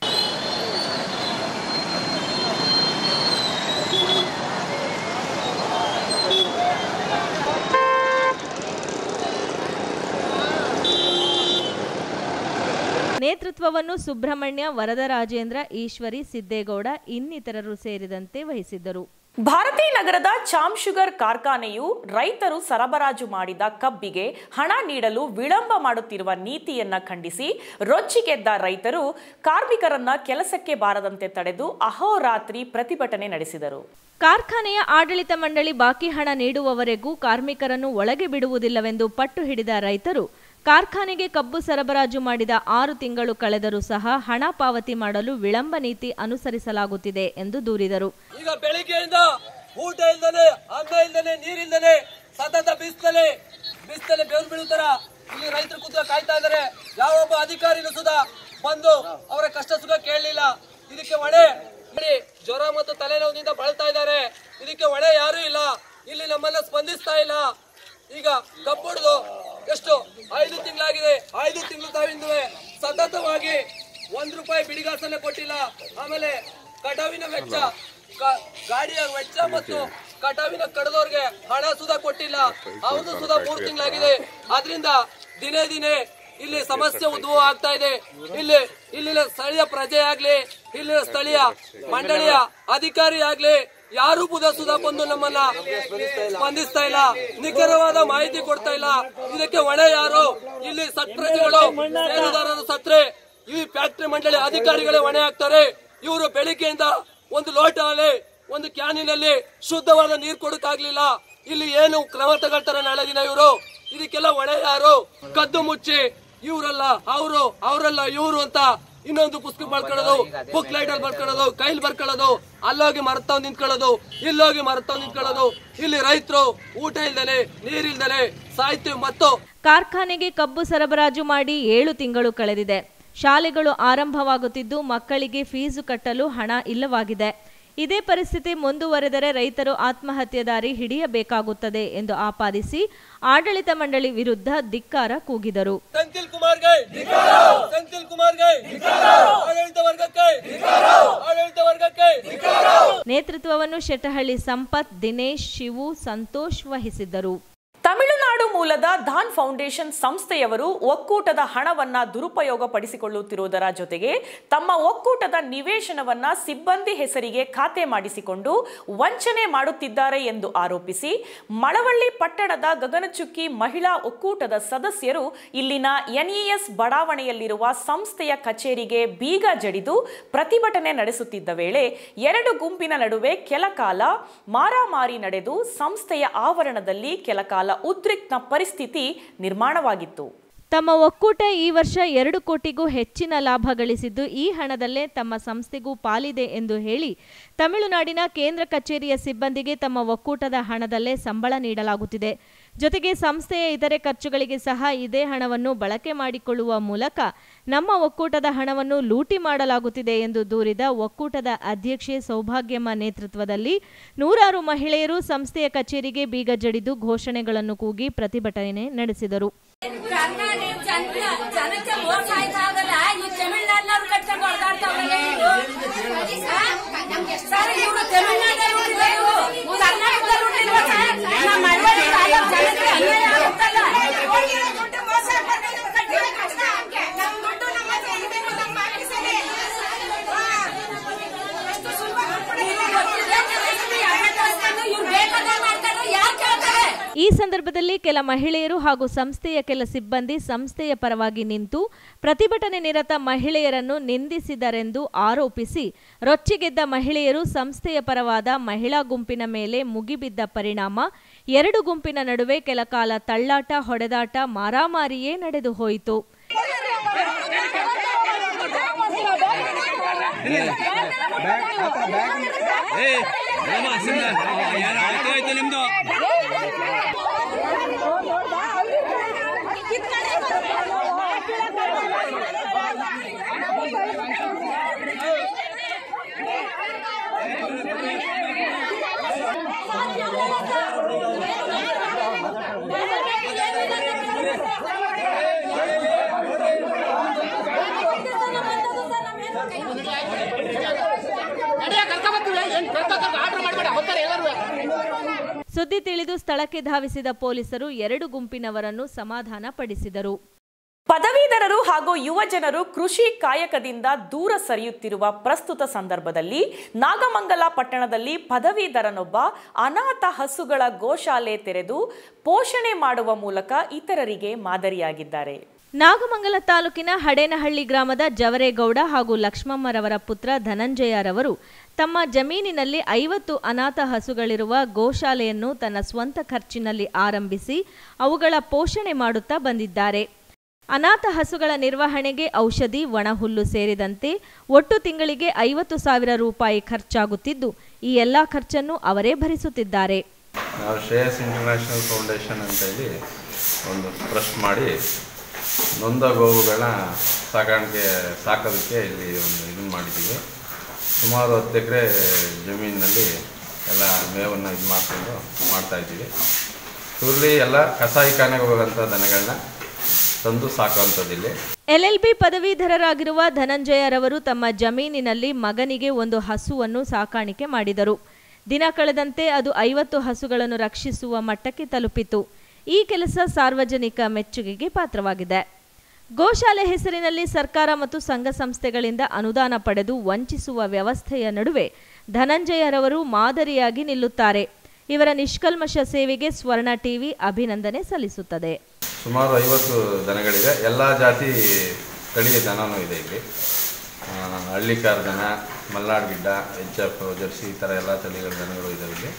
ನೇತೃತ್ವವನ್ನು ಸುಬ್ರಹ್ಮಣ್ಯ, ವರದರಾಜೇಂದ್ರ, ಈಶ್ವರಿ, ಸಿದ್ದೇಗೌಡ ಇನ್ನಿತರರು ಸೇರಿದಂತೆ ವಹಿಸಿದ್ದರು. ಭಾರತೀ ನಗರದ ಚಾಮ್ ಶುಗರ್ ಕಾರ್ಖಾನೆಯು ರೈತರು ಸರಬರಾಜು ಮಾಡಿದ ಕಬ್ಬಿಗೆ ಹಣ ನೀಡಲು ವಿಳಂಬ ಮಾಡುತ್ತಿರುವ ನೀತಿಯನ್ನ ಖಂಡಿಸಿ ರೊಚ್ಚಿಗೆದ್ದ ರೈತರು ಕಾರ್ಮಿಕರನ್ನ ಕೆಲಸಕ್ಕೆ ಬಾರದಂತೆ ತಡೆದು ಅಹೋರಾತ್ರಿ ಪ್ರತಿಭಟನೆ ನಡೆಸಿದರು. ಕಾರ್ಖಾನೆಯ ಆಡಳಿತ ಮಂಡಳಿ ಬಾಕಿ ಹಣ ನೀಡುವವರೆಗೂ ಕಾರ್ಮಿಕರನ್ನು ಒಳಗೆ ಬಿಡುವುದಿಲ್ಲವೆಂದು ಪಟ್ಟು ಹಿಡಿದ ರೈತರು ಕಾರ್ಖಾನೆಗೆ ಕಬ್ಬು ಸರಬರಾಜು ಮಾಡಿದ ಆರು ತಿಂಗಳು ಕಳೆದರೂ ಸಹ ಹಣ ಪಾವತಿ ಮಾಡಲು ವಿಳಂಬ ನೀತಿ ಅನುಸರಿಸಲಾಗುತ್ತಿದೆ ಎಂದು ದೂರಿದರು. ಈಗ ಬೆಳಿಗ್ಗೆಯಿಂದ ಊಟ ಇಲ್ದನೆ, ಅನ್ನ ಇಲ್ದನೆ, ನೀರಿಲ್ದನೆ, ಸತತ ಬಿಸ್ತಲೆ ಬಿಸ್ತಲೆ ಬೆವರು ಬೀಳುತ್ತರ ಇಲ್ಲಿ ರೈತರು ಕೂತ ಕಾಯ್ತಾ ಇದ್ದಾರೆ. ಯಾವೊಬ್ಬ ಅಧಿಕಾರಿನೂ ಸುಧಾ ಬಂದು ಅವರ ಕಷ್ಟ ಸುಖ ಕೇಳಲಿಲ್ಲ. ಇದಕ್ಕೆ ಹೊಣೆ ಜ್ವರ ಮತ್ತು ತಲೆನೋವಿನಿಂದ ಬಳಲ್ತಾ ಇದ್ದಾರೆ. ಇದಕ್ಕೆ ಹೊಣೆ ಯಾರು ಇಲ್ಲ. ಇಲ್ಲಿ ನಮ್ಮನ್ನ ಸ್ಪಂದಿಸ್ತಾ ಇಲ್ಲ. ಈಗ ಕಬ್ಬುಡ್ದು ಎಷ್ಟು ಐದು ತಿಂಗಳಾಗಿದೆ. ಐದು ತಿಂಗಳು ತಾವಿಂದುವೆ ಸತತವಾಗಿ ಒಂದ್ ರೂಪಾಯಿ ಬಿಡಿಗಾಸನ್ನ ಕೊಟ್ಟಿಲ್ಲ. ಆಮೇಲೆ ಕಟಾವಿನ ವೆಚ್ಚ, ಗಾಡಿಯ ವೆಚ್ಚ ಮತ್ತು ಕಟಾವಿನ ಕಡದವ್ರಿಗೆ ಹಣ ಸುಧಾ ಕೊಟ್ಟಿಲ್ಲ. ಅವನು ಸುಧಾ ಮೂರು ತಿಂಗಳಾಗಿದೆ. ಆದ್ರಿಂದ ದಿನೇ ದಿನೇ ಇಲ್ಲಿ ಸಮಸ್ಯೆ ಉದ್ಭವ ಆಗ್ತಾ ಇದೆ. ಇಲ್ಲಿ ಇಲ್ಲಿನ ಸ್ಥಳೀಯ ಪ್ರಜೆ ಆಗ್ಲಿ, ಇಲ್ಲಿನ ಸ್ಥಳೀಯ ಮಂಡಳಿಯ ಅಧಿಕಾರಿ ಆಗ್ಲಿ ಯಾರು ಬುಧ ಸುಧಾ ಬಂದು ನಮ್ಮನ್ನ ಸ್ಪಂದಿಸ್ತಾ ಇಲ್ಲ, ನಿಖರವಾದ ಮಾಹಿತಿ ಕೊಡ್ತಾ ಇಲ್ಲ. ಇದಕ್ಕೆ ಹೊಣೆ ಯಾರು? ಇಲ್ಲಿ ಸತ್ಪ್ರಜೆಗಳು ಷೇರುದಾರರು ಸತ್ರೆ ಈ ಫ್ಯಾಕ್ಟರಿ ಮಂಡಳಿ ಅಧಿಕಾರಿಗಳೇ ಹೊಣೆ ಆಗ್ತಾರೆ. ಇವರು ಬೆಳಿಗ್ಗೆಯಿಂದ ಒಂದು ಲೋಟ ಅಲೆ ಒಂದು ಕ್ಯಾನಿನಲ್ಲಿ ಶುದ್ಧವಾದ ನೀರು ಕೊಡಕ್ಕಾಗ್ಲಿಲ್ಲ. ಇಲ್ಲಿ ಏನು ಕ್ರಮ ತಗೊಳ್ತಾರೆ ನಾಳೆ ದಿನ ಇವರು? ಇದಕ್ಕೆಲ್ಲ ಹೊಣೆ ಯಾರು? ಕದ್ದು ಮುಚ್ಚಿ ಇವರಲ್ಲ ಅವರು ಅವರಲ್ಲ ಇವರು ಅಂತ ಇನ್ನೊಂದು ಪುಸ್ತಕ ಬರ್ಕೊಳ್ಳೋದು, ಬುಕ್ ಲೈಟ್ ಅಲ್ಲಿ ಬರ್ಕೊಳ್ಳೋದು, ಕೈಲಿ ಬರ್ಕೊಳ್ಳೋದು, ಅಲ್ಲೋಗಿ ಮರತಾವ್ ನಿಂತ್ಕೊಳ್ಳೋದು, ಇಲ್ಲೋಗಿ ಮರತಾವ್ ನಿಂತ್ಕೊಳ್ಳೋದು. ಇಲ್ಲಿ ರೈತರು ಊಟ ಇಲ್ದಲೆ ನೀರಿಲ್ದಲೆ ಸಾಯ್ತೀವಿ. ಮತ್ತು ಕಾರ್ಖಾನೆಗೆ ಕಬ್ಬು ಸರಬರಾಜು ಮಾಡಿ ಏಳು ತಿಂಗಳು ಕಳೆದಿದೆ. ಶಾಲೆಗಳು ಆರಂಭವಾಗುತ್ತಿದ್ದು ಮಕ್ಕಳಿಗೆ ಫೀಸು ಕಟ್ಟಲು ಹಣ ಇಲ್ಲವಾಗಿದೆ. ಇದೇ ಪರಿಸ್ಥಿತಿ ಮುಂದುವರೆದರೆ ರೈತರು ಆತ್ಮಹತ್ಯೆ ದಾರಿ ಹಿಡಿಯಬೇಕಾಗುತ್ತದೆ ಎಂದು ಆಪಾದಿಸಿ ಆಡಳಿತ ಮಂಡಳಿ ವಿರುದ್ಧ ಧಿಕ್ಕಾರ ಕೂಗಿದರು. ಸೆಂಥಿಲ್ ಕುಮಾರ್ಗೆ ಧಿಕ್ಕಾರ, ಸೆಂಥಿಲ್ ಕುಮಾರ್ಗೆ ಧಿಕ್ಕಾರ, ಆಡಳಿತ ವರ್ಗಕ್ಕೆ ಧಿಕ್ಕಾರ, ಆಡಳಿತ ವರ್ಗಕ್ಕೆ ಧಿಕ್ಕಾರ. ನೇತೃತ್ವವನ್ನು ಶೆಟ್ಟಹಳ್ಳಿ ಸಂಪತ್, ದಿನೇಶ್, ಶಿವು, ಸಂತೋಷ್ ವಹಿಸಿದ್ದರು. ತಮಿಳುನಾಡು ಮೂಲದ ಧಾನ್ ಫೌಂಡೇಶನ್ ಸಂಸ್ಥೆಯವರು ಒಕ್ಕೂಟದ ಹಣವನ್ನ ದುರುಪಯೋಗ ಪಡಿಸಿಕೊಳ್ಳುತ್ತಿರುವುದರ ಜೊತೆಗೆ ತಮ್ಮ ಒಕ್ಕೂಟದ ನಿವೇಶನವನ್ನ ಸಿಬ್ಬಂದಿ ಹೆಸರಿಗೆ ಖಾತೆ ಮಾಡಿಸಿಕೊಂಡು ವಂಚನೆ ಮಾಡುತ್ತಿದ್ದಾರೆ ಎಂದು ಆರೋಪಿಸಿ ಮಳವಳ್ಳಿ ಪಟ್ಟಣದ ಗಗನಚುಕ್ಕಿ ಮಹಿಳಾ ಒಕ್ಕೂಟದ ಸದಸ್ಯರು ಇಲ್ಲಿನ ಎನ್ಇಎಸ್ ಬಡಾವಣೆಯಲ್ಲಿರುವ ಸಂಸ್ಥೆಯ ಕಚೇರಿಗೆ ಬೀಗ ಜಡಿದು ಪ್ರತಿಭಟನೆ ನಡೆಸುತ್ತಿದ್ದ ವೇಳೆ ಎರಡು ಗುಂಪಿನ ನಡುವೆ ಕೆಲಕಾಲ ಮಾರಾಮಾರಿ ನಡೆದು ಸಂಸ್ಥೆಯ ಆವರಣದಲ್ಲಿ ಕೆಲಕಾಲ ಉದ್ರಿಕ್ತ ಪರಿಸ್ಥಿತಿ ನಿರ್ಮಾಣವಾಗಿತ್ತು. ತಮ್ಮ ಒಕ್ಕೂಟ ಈ ವರ್ಷ ಎರಡು ಕೋಟಿಗೂ ಹೆಚ್ಚಿನ ಲಾಭ ಗಳಿಸಿದ್ದು ಈ ಹಣದಲ್ಲೇ ತಮ್ಮ ಸಂಸ್ಥೆಗೂ ಪಾಲಿದೆ ಎಂದು ಹೇಳಿ ತಮಿಳುನಾಡಿನ ಕೇಂದ್ರ ಕಚೇರಿಯ ಸಿಬ್ಬಂದಿಗೆ ತಮ್ಮ ಒಕ್ಕೂಟದ ಹಣದಲ್ಲೇ ಸಂಬಳ ನೀಡಲಾಗುತ್ತಿದೆ. ಜೊತೆಗೆ ಸಂಸ್ಥೆಯ ಇತರೆ ಖರ್ಚುಗಳಿಗೆ ಸಹ ಇದೇ ಹಣವನ್ನು ಬಳಕೆ ಮಾಡಿಕೊಳ್ಳುವ ಮೂಲಕ ನಮ್ಮ ಒಕ್ಕೂಟದ ಹಣವನ್ನು ಲೂಟಿ ಮಾಡಲಾಗುತ್ತಿದೆ ಎಂದು ದೂರಿದ ಒಕ್ಕೂಟದ ಅಧ್ಯಕ್ಷೆ ಸೌಭಾಗ್ಯಮ್ಮ ನೇತೃತ್ವದಲ್ಲಿ ನೂರಾರು ಮಹಿಳೆಯರು ಸಂಸ್ಥೆಯ ಕಚೇರಿಗೆ ಬೀಗ ಜಡಿದು ಘೋಷಣೆಗಳನ್ನು ಕೂಗಿ ಪ್ರತಿಭಟನೆ ನಡೆಸಿದರು. ಜನಕ್ಕೆ ಮೋಸ ಆಯ್ತಾಗಲ್ಲ, ಈ ತಮಿಳ್ನಾಡಿನವ್ರು ಕಟ್ಕೊಂಡು ಹೊಡೆದಾಡ್ತಾವ್ರಲ್ಲ ಇವರು. ಸರ್ ಇವರು ತಮಿಳ್ನಾಡಲ್ಲಿ ಕರ್ನಾಟಕದಲ್ಲಿ ನಮ್ಮ ಮಳವಳ್ಳಿ ತಾಲೂಕು ಜನಕ್ಕೆ ಅನ್ಯಾಯ ಆಗುತ್ತಲ್ಲ. ದುಡ್ಡು ಮೋಸ ಮಾಡ್ಕೊಂಡು ಕಟ್ಟಿರೋ ಕಷ್ಟ ನಮ್ಮ ದುಡ್ಡು ನಮ್ಮ ತೆಗಿಬೇಕು, ನಮ್ಮ ಆಫೀಸಲ್ಲಿ ಎಷ್ಟು ಸುಲಭ ಇವ್ರು ಬೇಕಾದ ಮಾಡ್ತಾರೆ, ಯಾರು ಕೇಳ್ತಾರೆ? ಈ ಸಂದರ್ಭದಲ್ಲಿ ಕೆಲ ಮಹಿಳೆಯರು ಹಾಗೂ ಸಂಸ್ಥೆಯ ಕೆಲ ಸಿಬ್ಬಂದಿ ಸಂಸ್ಥೆಯ ಪರವಾಗಿ ನಿಂತು ಪ್ರತಿಭಟನೆ ನಿರತ ಮಹಿಳೆಯರನ್ನು ನಿಂದಿಸಿದರೆಂದು ಆರೋಪಿಸಿ ರೊಚ್ಚಿಗೆದ್ದ ಮಹಿಳೆಯರು ಸಂಸ್ಥೆಯ ಪರವಾದ ಮಹಿಳಾ ಗುಂಪಿನ ಮೇಲೆ ಮುಗಿಬಿದ್ದ ಪರಿಣಾಮ ಎರಡು ಗುಂಪಿನ ನಡುವೆ ಕೆಲಕಾಲ ತಳ್ಳಾಟ, ಹೊಡೆದಾಟ, ಮಾರಾಮಾರಿಯೇ ನಡೆದು ಹೋಯಿತು. ಸುದ್ದಿ ತಿಳಿದು ಸ್ಥಳಕ್ಕೆ ಧಾವಿಸಿದ ಪೊಲೀಸರು ಎರಡು ಗುಂಪಿನವರನ್ನು ಸಮಾಧಾನ ಪಡಿಸಿದರು. ಪದವೀಧರರು ಹಾಗೂ ಯುವ ಜನರು ಕೃಷಿ ಕಾಯಕದಿಂದ ದೂರ ಸರಿಯುತ್ತಿರುವ ಪ್ರಸ್ತುತ ಸಂದರ್ಭದಲ್ಲಿ ನಾಗಮಂಗಲ ಪಟ್ಟಣದಲ್ಲಿ ಪದವೀಧರನೊಬ್ಬ ಅನಾಥ ಹಸುಗಳ ಗೋಶಾಲೆ ತೆರೆದು ಪೋಷಣೆ ಮಾಡುವ ಮೂಲಕ ಇತರರಿಗೆ ಮಾದರಿಯಾಗಿದ್ದಾರೆ. ನಾಗಮಂಗಲ ತಾಲೂಕಿನ ಹಡೇನಹಳ್ಳಿ ಗ್ರಾಮದ ಜವರೇಗೌಡ ಹಾಗೂ ಲಕ್ಷ್ಮಮ್ಮರವರ ಪುತ್ರ ಧನಂಜಯರವರು ತಮ್ಮ ಜಮೀನಿನಲ್ಲಿ ಐವತ್ತು ಅನಾಥ ಹಸುಗಳಿರುವ ಗೋಶಾಲೆಯನ್ನು ತನ್ನ ಸ್ವಂತ ಖರ್ಚಿನಲ್ಲಿ ಆರಂಭಿಸಿ ಅವುಗಳ ಪೋಷಣೆ ಮಾಡುತ್ತಾ ಬಂದಿದ್ದಾರೆ. ಅನಾಥ ಹಸುಗಳ ನಿರ್ವಹಣೆಗೆ ಔಷಧಿ, ಒಣಹುಲ್ಲು ಸೇರಿದಂತೆ ಒಟ್ಟು ತಿಂಗಳಿಗೆ ಐವತ್ತು ಸಾವಿರ ರೂಪಾಯಿ ಖರ್ಚಾಗುತ್ತಿದ್ದು ಈ ಎಲ್ಲ ಖರ್ಚನ್ನು ಅವರೇ ಭರಿಸುತ್ತಿದ್ದಾರೆ. ನಾವು ಶ್ರೇಯಸ್ ಇಂಟರ್ನ್ಯಾಷನಲ್ ಫೌಂಡೇಶನ್ ಅಂತ ಹೇಳಿ ಒಂದು ಟ್ರಸ್ಟ್ ಮಾಡಿ ನೊಂದ ಗೋವುಗಳ ಸಾಕಾಣಿಕೆ ಸಾಕೋದಕ್ಕೆ ಇಲ್ಲಿ ಒಂದು ಇದನ್ನು ಮಾಡಿದ್ದೀವಿ. ಸುಮಾರು ಹತ್ತು ಎಕರೆ ಜಮೀನಿನಲ್ಲಿ ಎಲ್ಲ ಮೇವನ್ನು ಇದು ಮಾಡಿಕೊಂಡು ಮಾಡ್ತಾಯಿದ್ದೀವಿ. ಸುರುಳಿ ಎಲ್ಲ ಕಸಾಯಿಖಾನೆಗೆ ಹೋಗೋಂಥ ದನಗಳನ್ನ ತಂದು ಸಾಕುವಂಥದ್ದಿಲ್ಲಿ. ಎಲ್ ಎಲ್ ಬಿ ಪದವೀಧರರಾಗಿರುವ ಧನಂಜಯರವರು ತಮ್ಮ ಜಮೀನಿನಲ್ಲಿ ಮಗನಿಗೆ ಒಂದು ಹಸುವನ್ನು ಸಾಕಾಣಿಕೆ ಮಾಡಿದರು. ದಿನ ಕಳೆದಂತೆ ಅದು ಐವತ್ತು ಹಸುಗಳನ್ನು ರಕ್ಷಿಸುವ ಮಟ್ಟಕ್ಕೆ ತಲುಪಿತು. ಈ ಕೆಲಸ ಸಾರ್ವಜನಿಕ ಮೆಚ್ಚುಗೆಗೆ ಪಾತ್ರವಾಗಿದೆ. ಗೋಶಾಲೆ ಹೆಸರಿನಲ್ಲಿ ಸರ್ಕಾರ ಮತ್ತು ಸಂಘ ಸಂಸ್ಥೆಗಳಿಂದ ಅನುದಾನ ಪಡೆದು ವಂಚಿಸುವ ವ್ಯವಸ್ಥೆಯ ನಡುವೆ ಧನಂಜಯರವರು ಮಾದರಿಯಾಗಿ ನಿಲ್ಲುತ್ತಾರೆ. ಇವರ ನಿಷ್ಕಲ್ಮಶ ಸೇವೆಗೆ ಸ್ವರ್ಣ ಟಿವಿ ಅಭಿನಂದನೆ ಸಲ್ಲಿಸುತ್ತದೆ. ಸುಮಾರು ಐವತ್ತು ದನಗಳಿದೆ. ಎಲ್ಲ ಜಾತಿ ತಳಿಯ ದನನೂ ಇದೆ ಇಲ್ಲಿ. ಹಳ್ಳಿಕಾರ್ ದನ, ಮಲ್ನಾಡ್ ಗಿಡ್ಡ, ಎಚ್ ಎಫ್, ಜರ್ಸಿ ಈ ಥರ ಎಲ್ಲ ತಳಿಗಳ ದನಗಳು ಇದ್ದಾವೆ ಇಲ್ಲಿ.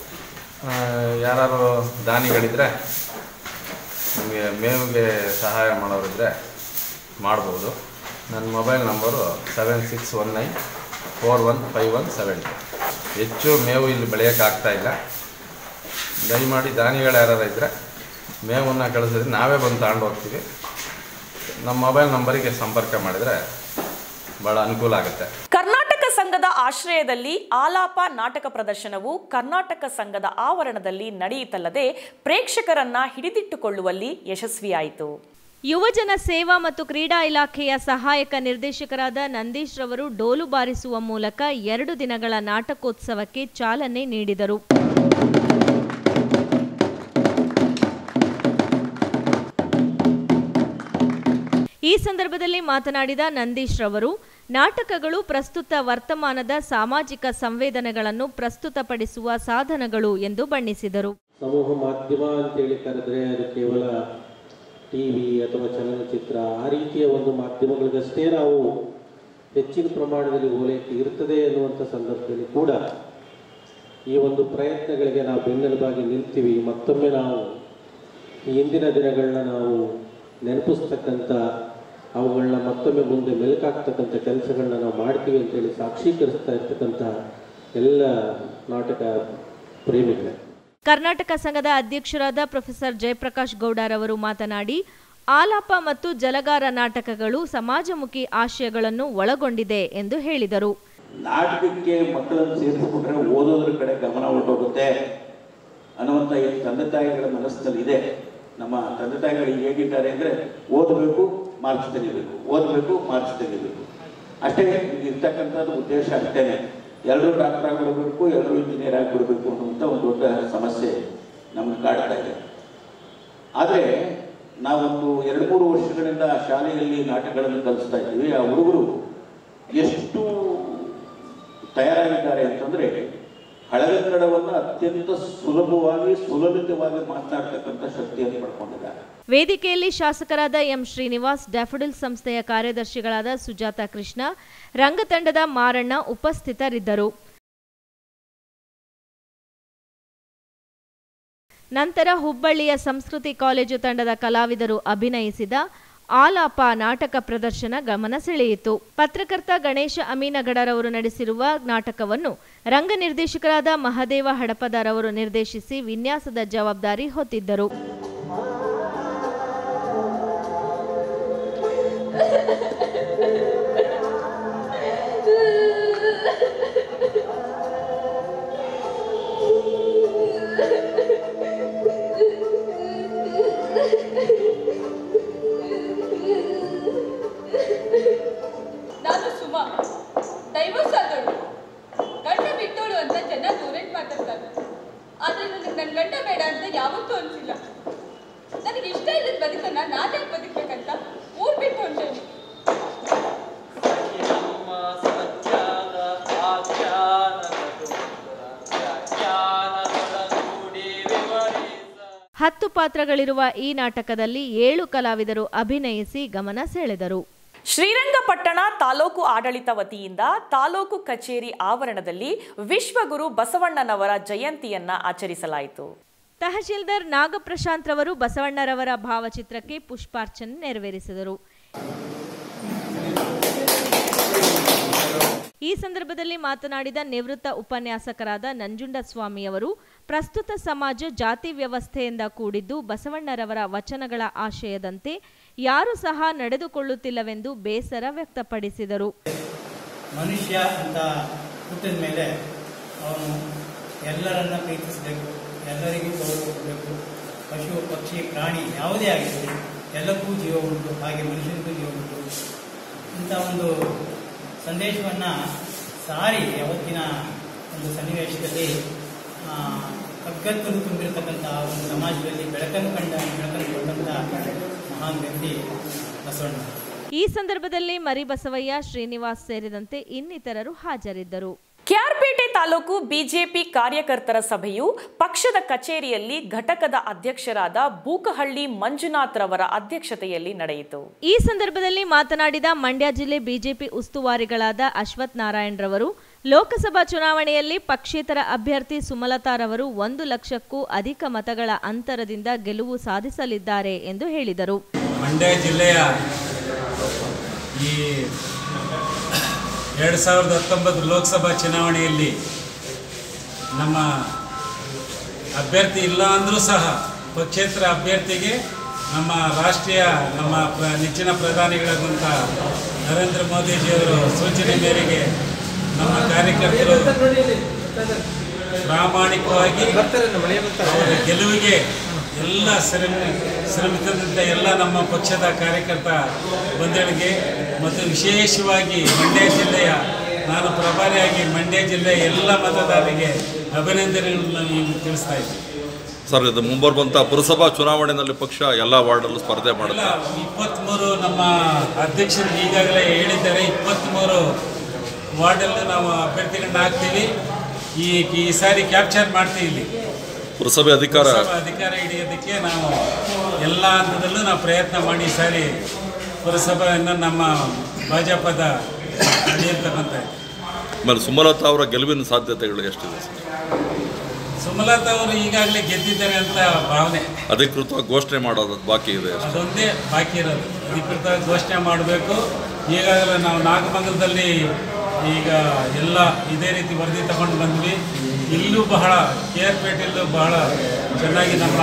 ಯಾರು ದಾನಿಗಳಿದ್ರೆ ನಮಗೆ ಮೇವಿಗೆ ಸಹಾಯ ಮಾಡೋರಿದ್ರೆ ಮಾಡ್ಬೋದು. ನನ್ನ mobile number seven six one nine four one five one seven two. ಹೆಚ್ಚು ಮೇವು ಇಲ್ಲಿ ಬೆಳೆಯೋಕ್ಕಾಗ್ತಾಯಿಲ್ಲ. ದಯಮಾಡಿ ದಾನಿಗಳು ಯಾರು ಇದ್ದರೆ ಮೇವನ್ನು ಕಳಿಸಿದ್ರೆ ನಾವೇ ಬಂದು ತಗೊಂಡು ಹೋಗ್ತೀವಿ. ನಮ್ಮ ಮೊಬೈಲ್ ನಂಬರಿಗೆ ಸಂಪರ್ಕ ಮಾಡಿದರೆ ಭಾಳ ಅನುಕೂಲ ಆಗುತ್ತೆ. ಕರ್ನಾಟಕ ಸಂಘದ ಆಶ್ರಯದಲ್ಲಿ ಆಲಾಪ ನಾಟಕ ಪ್ರದರ್ಶನವು ಕರ್ನಾಟಕ ಸಂಘದ ಆವರಣದಲ್ಲಿ ನಡೆಯಿತಲ್ಲದೆ ಪ್ರೇಕ್ಷಕರನ್ನ ಹಿಡಿದಿಟ್ಟುಕೊಳ್ಳುವಲ್ಲಿ ಯಶಸ್ವಿಯಾಯಿತು. ಯುವಜನ ಸೇವಾ ಮತ್ತು ಕ್ರೀಡಾ ಇಲಾಖೆಯ ಸಹಾಯಕ ನಿರ್ದೇಶಕರಾದ ನಂದೀಶ್ ರವರು ಡೋಲು ಬಾರಿಸುವ ಮೂಲಕ ಎರಡು ದಿನಗಳ ನಾಟಕೋತ್ಸವಕ್ಕೆ ಚಾಲನೆ ನೀಡಿದರು. ಈ ಸಂದರ್ಭದಲ್ಲಿ ಮಾತನಾಡಿದ ನಂದೀಶ್ ರವರು, ನಾಟಕಗಳು ಪ್ರಸ್ತುತ ವರ್ತಮಾನದ ಸಾಮಾಜಿಕ ಸಂವೇದನೆಗಳನ್ನು ಪ್ರಸ್ತುತಪಡಿಸುವ ಸಾಧನಗಳು ಎಂದು ಬಣ್ಣಿಸಿದರು. ಸಮೂಹ ಮಾಧ್ಯಮ ಅಂತೇಳಿ ಕರೆದ್ರೆ ಅದು ಕೇವಲ ಟಿವಿ ಅಥವಾ ಚಲನಚಿತ್ರ ಆ ರೀತಿಯ ಒಂದು ಮಾಧ್ಯಮಗಳಿಗಷ್ಟೇ ನಾವು ಹೆಚ್ಚಿನ ಪ್ರಮಾಣದಲ್ಲಿ ಓಲೈಕೆ ಇರ್ತದೆ ಎನ್ನುವಂಥ ಸಂದರ್ಭದಲ್ಲಿ ಕೂಡ ಈ ಒಂದು ಪ್ರಯತ್ನಗಳಿಗೆ ನಾವು ಬೆನ್ನೆಲುಬಾಗಿ ನಿಲ್ತೀವಿ. ಮತ್ತೊಮ್ಮೆ ನಾವು ಈ ಹಿಂದಿನ ದಿನಗಳನ್ನ ನಾವು ನೆನಪಿಸ್ತಕ್ಕಂಥ, ಅವುಗಳನ್ನ ಮತ್ತೊಮ್ಮೆ ಮುಂದೆ ಮೆಲುಕಾಗ್ತಕ್ಕಂಥ ಕೆಲಸಗಳನ್ನ ನಾವು ಮಾಡ್ತೀವಿ ಅಂತೇಳಿ ಸಾಕ್ಷೀಕರಿಸ್ತಾ ಇರ್ತಕ್ಕಂಥ ಎಲ್ಲ ನಾಟಕ ಪ್ರೇಮಿಗಳೇ. ಕರ್ನಾಟಕ ಸಂಘದ ಅಧ್ಯಕ್ಷರಾದ ಪ್ರೊಫೆಸರ್ ಜಯಪ್ರಕಾಶ್ ಗೌಡರವರು ಮಾತನಾಡಿ, ಆಲಾಪ ಮತ್ತು ಜಲಗಾರ ನಾಟಕಗಳು ಸಮಾಜಮುಖಿ ಆಶಯಗಳನ್ನು ಒಳಗೊಂಡಿದೆ ಎಂದು ಹೇಳಿದರು. ನಾಟಕಕ್ಕೆ ಮಕ್ಕಳನ್ನು ಸೇರಿಸಿಕೊಂಡ್ರೆ ಓದೋದ್ರ ಕಡೆ ಗಮನ ಹೊರಟೋಗುತ್ತೆ ಅನ್ನುವಂಥ ಈ ತಂದೆ ತಾಯಿಗಳ ಮನಸ್ಸಿನಲ್ಲಿ ಇದೆ. ನಮ್ಮ ತಂದೆ ತಾಯಿಗಳು ಹೇಗಿದ್ದಾರೆ ಅಂದರೆ ಓದಬೇಕು, ಮಾರ್ಕ್ಸ್ ತೆಗಿಬೇಕು, ಓದಬೇಕು, ಮಾರ್ಕ್ಸ್ ತೆಗಿಬೇಕು, ಅಷ್ಟೇ ಇರ್ತಕ್ಕಂಥದ್ದು ಉದ್ದೇಶ. ಅಷ್ಟೇ, ಎಲ್ಲರೂ ಡಾಕ್ಟರ್ ಆಗಿಬಿಡಬೇಕು, ಎಲ್ಲರೂ ಇಂಜಿನಿಯರ್ ಆಗಿಬಿಡಬೇಕು ಅನ್ನುವಂಥ ಒಂದು ದೊಡ್ಡ ಸಮಸ್ಯೆ ನಮಗೆ ಕಾಡ್ತಾ ಇದೆ. ಆದರೆ ನಾವೊಂದು ಎರಡು ಮೂರು ವರ್ಷಗಳಿಂದ ಶಾಲೆಯಲ್ಲಿ ನಾಟಕಗಳನ್ನು ಕಲಿಸ್ತಾ ಇದ್ದೀವಿ. ಆ ಹುಡುಗರು ಎಷ್ಟು ತಯಾರಾಗಿದ್ದಾರೆ ಅಂತಂದರೆ ಹಳೆಗನ್ನಡವನ್ನು ಅತ್ಯಂತ ಸುಲಭವಾಗಿ ಸುಲಲಿತವಾಗಿ ಮಾತನಾಡ್ತಕ್ಕಂಥ ಶಕ್ತಿಯನ್ನು ಪಡ್ಕೊಂಡಿದ್ದಾರೆ. ವೇದಿಕೆಯಲ್ಲಿ ಶಾಸಕರಾದ ಎಂ ಶ್ರೀನಿವಾಸ್, ಡ್ಯಾಫೋಡಿಲ್ ಸಂಸ್ಥೆಯ ಕಾರ್ಯದರ್ಶಿಗಳಾದ ಸುಜಾತ ಕೃಷ್ಣ, ರಂಗತಂಡದ ಮಾರಣ್ಣ ಉಪಸ್ಥಿತರಿದ್ದರು. ನಂತರ ಹುಬ್ಬಳ್ಳಿಯ ಸಂಸ್ಕೃತಿ ಕಾಲೇಜು ತಂಡದ ಕಲಾವಿದರು ಅಭಿನಯಿಸಿದ ಆಲಾಪ ನಾಟಕ ಪ್ರದರ್ಶನ ಗಮನ ಸೆಳೆಯಿತು. ಪತ್ರಕರ್ತ ಗಣೇಶ ಅಮೀನಗಡರವರು ನಡೆಸಿರುವ ನಾಟಕವನ್ನು ರಂಗ ನಿರ್ದೇಶಕರಾದ ಮಹದೇವ ಹಡಪದರವರು ನಿರ್ದೇಶಿಸಿ ವಿನ್ಯಾಸದ ಜವಾಬ್ದಾರಿ ಹೊತ್ತಿದ್ದರು. ನಾನು ಸುಮಾ, ಡೈವರ್ಸ್ ಆದವಳು, ಗಂಡ ಬಿಟ್ಟೋಳು ಅಂತ ಜನ ದೂರೇಟ್ ಮಾತಾಡ್ತಾರೆ. ಆದ್ರೆ ನನಗೆ ನನ್ನ ಗಂಡ ಬೇಡ ಅಂತ ಯಾವತ್ತೂ ಅನ್ಸಿಲ್ಲ. ನನಗೆ ಇಷ್ಟ ಇಲ್ಲದ ಬದುಕನ್ನ ನಾನೇ ಬದುಕ್ಬೇಕಂತ ಊರ್ ಬಿಟ್ಟು ಹೊಂಟೇನೆ. ಹತ್ತು ಪಾತ್ರಗಳಿರುವ ಈ ನಾಟಕದಲ್ಲಿ ಏಳು ಕಲಾವಿದರು ಅಭಿನಯಿಸಿ ಗಮನ ಸೆಳೆದರು. ಶ್ರೀರಂಗಪಟ್ಟಣ ತಾಲೂಕು ಆಡಳಿತ ವತಿಯಿಂದ ತಾಲೂಕು ಕಚೇರಿ ಆವರಣದಲ್ಲಿ ವಿಶ್ವಗುರು ಬಸವಣ್ಣನವರ ಜಯಂತಿಯನ್ನ ಆಚರಿಸಲಾಯಿತು. ತಹಶೀಲ್ದಾರ್ ನಾಗಪ್ರಶಾಂತ್ ರವರು ಬಸವಣ್ಣರವರ ಭಾವಚಿತ್ರಕ್ಕೆ ಪುಷ್ಪಾರ್ಚನೆ ನೆರವೇರಿಸಿದರು. ಈ ಸಂದರ್ಭದಲ್ಲಿ ಮಾತನಾಡಿದ ನಿವೃತ್ತ ಉಪನ್ಯಾಸಕರಾದ ನಂಜುಂಡಸ್ವಾಮಿಯವರು, ಪ್ರಸ್ತುತ ಸಮಾಜ ಜಾತಿ ವ್ಯವಸ್ಥೆಯಿಂದ ಕೂಡಿದ್ದು ಬಸವಣ್ಣರವರ ವಚನಗಳ ಆಶಯದಂತೆ ಯಾರೂ ಸಹ ನಡೆದುಕೊಳ್ಳುತ್ತಿಲ್ಲವೆಂದು ಬೇಸರ ವ್ಯಕ್ತಪಡಿಸಿದರು. ಮನುಷ್ಯ ಅಂತ ಹುಟ್ಟಿದ ಮೇಲೆ ಅವನು ಎಲ್ಲರನ್ನ ಪ್ರೀತಿಸಬೇಕು, ಎಲ್ಲರಿಗೂ ಗೌರವ ಕೊಡಬೇಕು. ಪಶು ಪಕ್ಷಿ ಪ್ರಾಣಿ ಯಾವುದೇ ಆಗಿರಲಿ ಎಲ್ಲಕ್ಕೂ ಜೀವ ಉಂಟು, ಹಾಗೆ ಮನುಷ್ಯನಿಗೂ ಜೀವ ಉಂಟು. ಇಂಥ ಒಂದು ಸಂದೇಶವನ್ನು ಸಾರಿ ಅವತ್ತಿನ ಒಂದು ಸನ್ನಿವೇಶದಲ್ಲಿ ಕಗ್ಗತ್ತಲು ತುಂಬಿರತಕ್ಕಂಥ ಒಂದು ಸಮಾಜದಲ್ಲಿ ಬೆಳಕನ್ನು ಕಂಡ ಬೆಳಕನ್ನು ಕೊಂಡಂಥ ಮಹಾನ್ ವ್ಯಕ್ತಿ ಬಸವಣ್ಣ. ಈ ಸಂದರ್ಭದಲ್ಲಿ ಮರಿಬಸವಯ್ಯ, ಶ್ರೀನಿವಾಸ್ ಸೇರಿದಂತೆ ಇನ್ನಿತರರು ಹಾಜರಿದ್ದರು. ಕೆಆರ್ಪೇಟೆ ತಾಲೂಕು ಬಿಜೆಪಿ ಕಾರ್ಯಕರ್ತರ ಸಭೆಯು ಪಕ್ಷದ ಕಚೇರಿಯಲ್ಲಿ ಘಟಕದ ಅಧ್ಯಕ್ಷರಾದ ಬೂಕಹಳ್ಳಿ ಮಂಜುನಾಥ್ ರವರ ಅಧ್ಯಕ್ಷತೆಯಲ್ಲಿ ನಡೆಯಿತು. ಈ ಸಂದರ್ಭದಲ್ಲಿ ಮಾತನಾಡಿದ ಮಂಡ್ಯ ಜಿಲ್ಲೆ ಬಿಜೆಪಿ ಉಸ್ತುವಾರಿಗಳಾದ ಅಶ್ವಥ್ ನಾರಾಯಣ್ ರವರು, ಲೋಕಸಭಾ ಚುನಾವಣೆಯಲ್ಲಿ ಪಕ್ಷೇತರ ಅಭ್ಯರ್ಥಿ ಸುಮಲತಾರವರು ಒಂದು ಲಕ್ಷಕ್ಕೂ ಅಧಿಕ ಮತಗಳ ಅಂತರದಿಂದ ಗೆಲುವು ಸಾಧಿಸಲಿದ್ದಾರೆ ಎಂದು ಹೇಳಿದರು. ಮಂಡ್ಯ ಜಿಲ್ಲೆಯ ಈ ಎರಡು ಸಾವಿರದ ಹತ್ತೊಂಬತ್ತು ಲೋಕಸಭಾ ಚುನಾವಣೆಯಲ್ಲಿ ನಮ್ಮ ಅಭ್ಯರ್ಥಿ ಇಲ್ಲ ಅಂದರೂ ಸಹ ಪಕ್ಷೇತರ ಅಭ್ಯರ್ಥಿಗೆ ನಮ್ಮ ರಾಷ್ಟ್ರೀಯ ನಮ್ಮ ಪ್ರ ನೆಚ್ಚಿನ ಪ್ರಧಾನಿಗಳಾದಂಥ ನರೇಂದ್ರ ಮೋದಿಜಿಯವರು ಸೂಚನೆ ಮೇರೆಗೆ ನಮ್ಮ ಕಾರ್ಯಕರ್ತರು ಪ್ರಾಮಾಣಿಕವಾಗಿ ಅವರ ಗೆಲುವಿಗೆ ಎಲ್ಲ ಶ್ರಮ ಶ್ರಮಿಸಿದಂಥ ಎಲ್ಲ ನಮ್ಮ ಪಕ್ಷದ ಕಾರ್ಯಕರ್ತ ಬಂಧುಗಳಿಗೆ ಮತ್ತು ವಿಶೇಷವಾಗಿ ಮಂಡ್ಯ ಜಿಲ್ಲೆಯ ನಾನು ಪ್ರಭಾರಿಯಾಗಿ ಮಂಡ್ಯ ಜಿಲ್ಲೆಯ ಎಲ್ಲ ಮತದಾರರಿಗೆ ಅಭಿನಂದನೆಗಳನ್ನು ನೀವು ತಿಳಿಸ್ತಾ ಇದ್ದೀನಿ. ಸರ್, ಇದು ಮುಂಬರುವಂಥ ಪುರಸಭಾ ಚುನಾವಣೆಯಲ್ಲಿ ಪಕ್ಷ ಎಲ್ಲ ವಾರ್ಡಲ್ಲೂ ಸ್ಪರ್ಧೆ ಮಾಡುತ್ತೆ. ಇಪ್ಪತ್ತ್ಮೂರು ನಮ್ಮ ಅಧ್ಯಕ್ಷರು ಈಗಾಗಲೇ ಹೇಳಿದ್ದಾರೆ, ಇಪ್ಪತ್ತ್ಮೂರು ವಾರ್ಡಲ್ಲೂ ನಾವು ಅಭ್ಯರ್ಥಿಗಳನ್ನ ಹಾಕ್ತೀವಿ. ಈ ಈ ಸಾರಿ ಕ್ಯಾಪ್ಚರ್ ಮಾಡ್ತೀವಿ. ಇಲ್ಲಿ ಪುರಸಭೆ ಅಧಿಕಾರ ಅಧಿಕಾರ ಹಿಡಿಯೋದಕ್ಕೆ ನಾವು ಎಲ್ಲ ಹಂತದಲ್ಲೂ ನಾವು ಪ್ರಯತ್ನ ಮಾಡಿ ಈ ಸಾರಿ ಪುರಸಭೆಯನ್ನು ನಮ್ಮ ಭಾಜಪದ ನಡೆಯತಕ್ಕಂಥ. ಆಮೇಲೆ ಸುಮಲತಾ ಅವರ ಗೆಲುವಿನ ಸಾಧ್ಯತೆಗಳು ಎಷ್ಟಿದೆ ಸರ್? ಸುಮಲತಾ ಅವರು ಈಗಾಗಲೇ ಗೆದ್ದಿದ್ದಾರೆ ಅಂತ ಭಾವನೆ. ಅಧಿಕೃತವಾಗಿ ಘೋಷಣೆ ಮಾಡೋದು ಬಾಕಿ ಇದೆ, ಅದೊಂದೇ ಬಾಕಿ ಇರೋದು. ಅಧಿಕೃತವಾಗಿ ಘೋಷಣೆ ಮಾಡಬೇಕು. ಈಗಾಗಲೇ ನಾವು ನಾಗಮಂಗಲದಲ್ಲಿ ಈಗ ಎಲ್ಲ ಇದೇ ರೀತಿ ವರದಿ ತಗೊಂಡು ಬಂದ್ವಿ. ಇಲ್ಲೂ ಬಹಳ ಕೆ ಆರ್ ಪೇಟೆಯಲ್ಲೂ ಬಹಳ ಚೆನ್ನಾಗಿ ನಮ್ಮ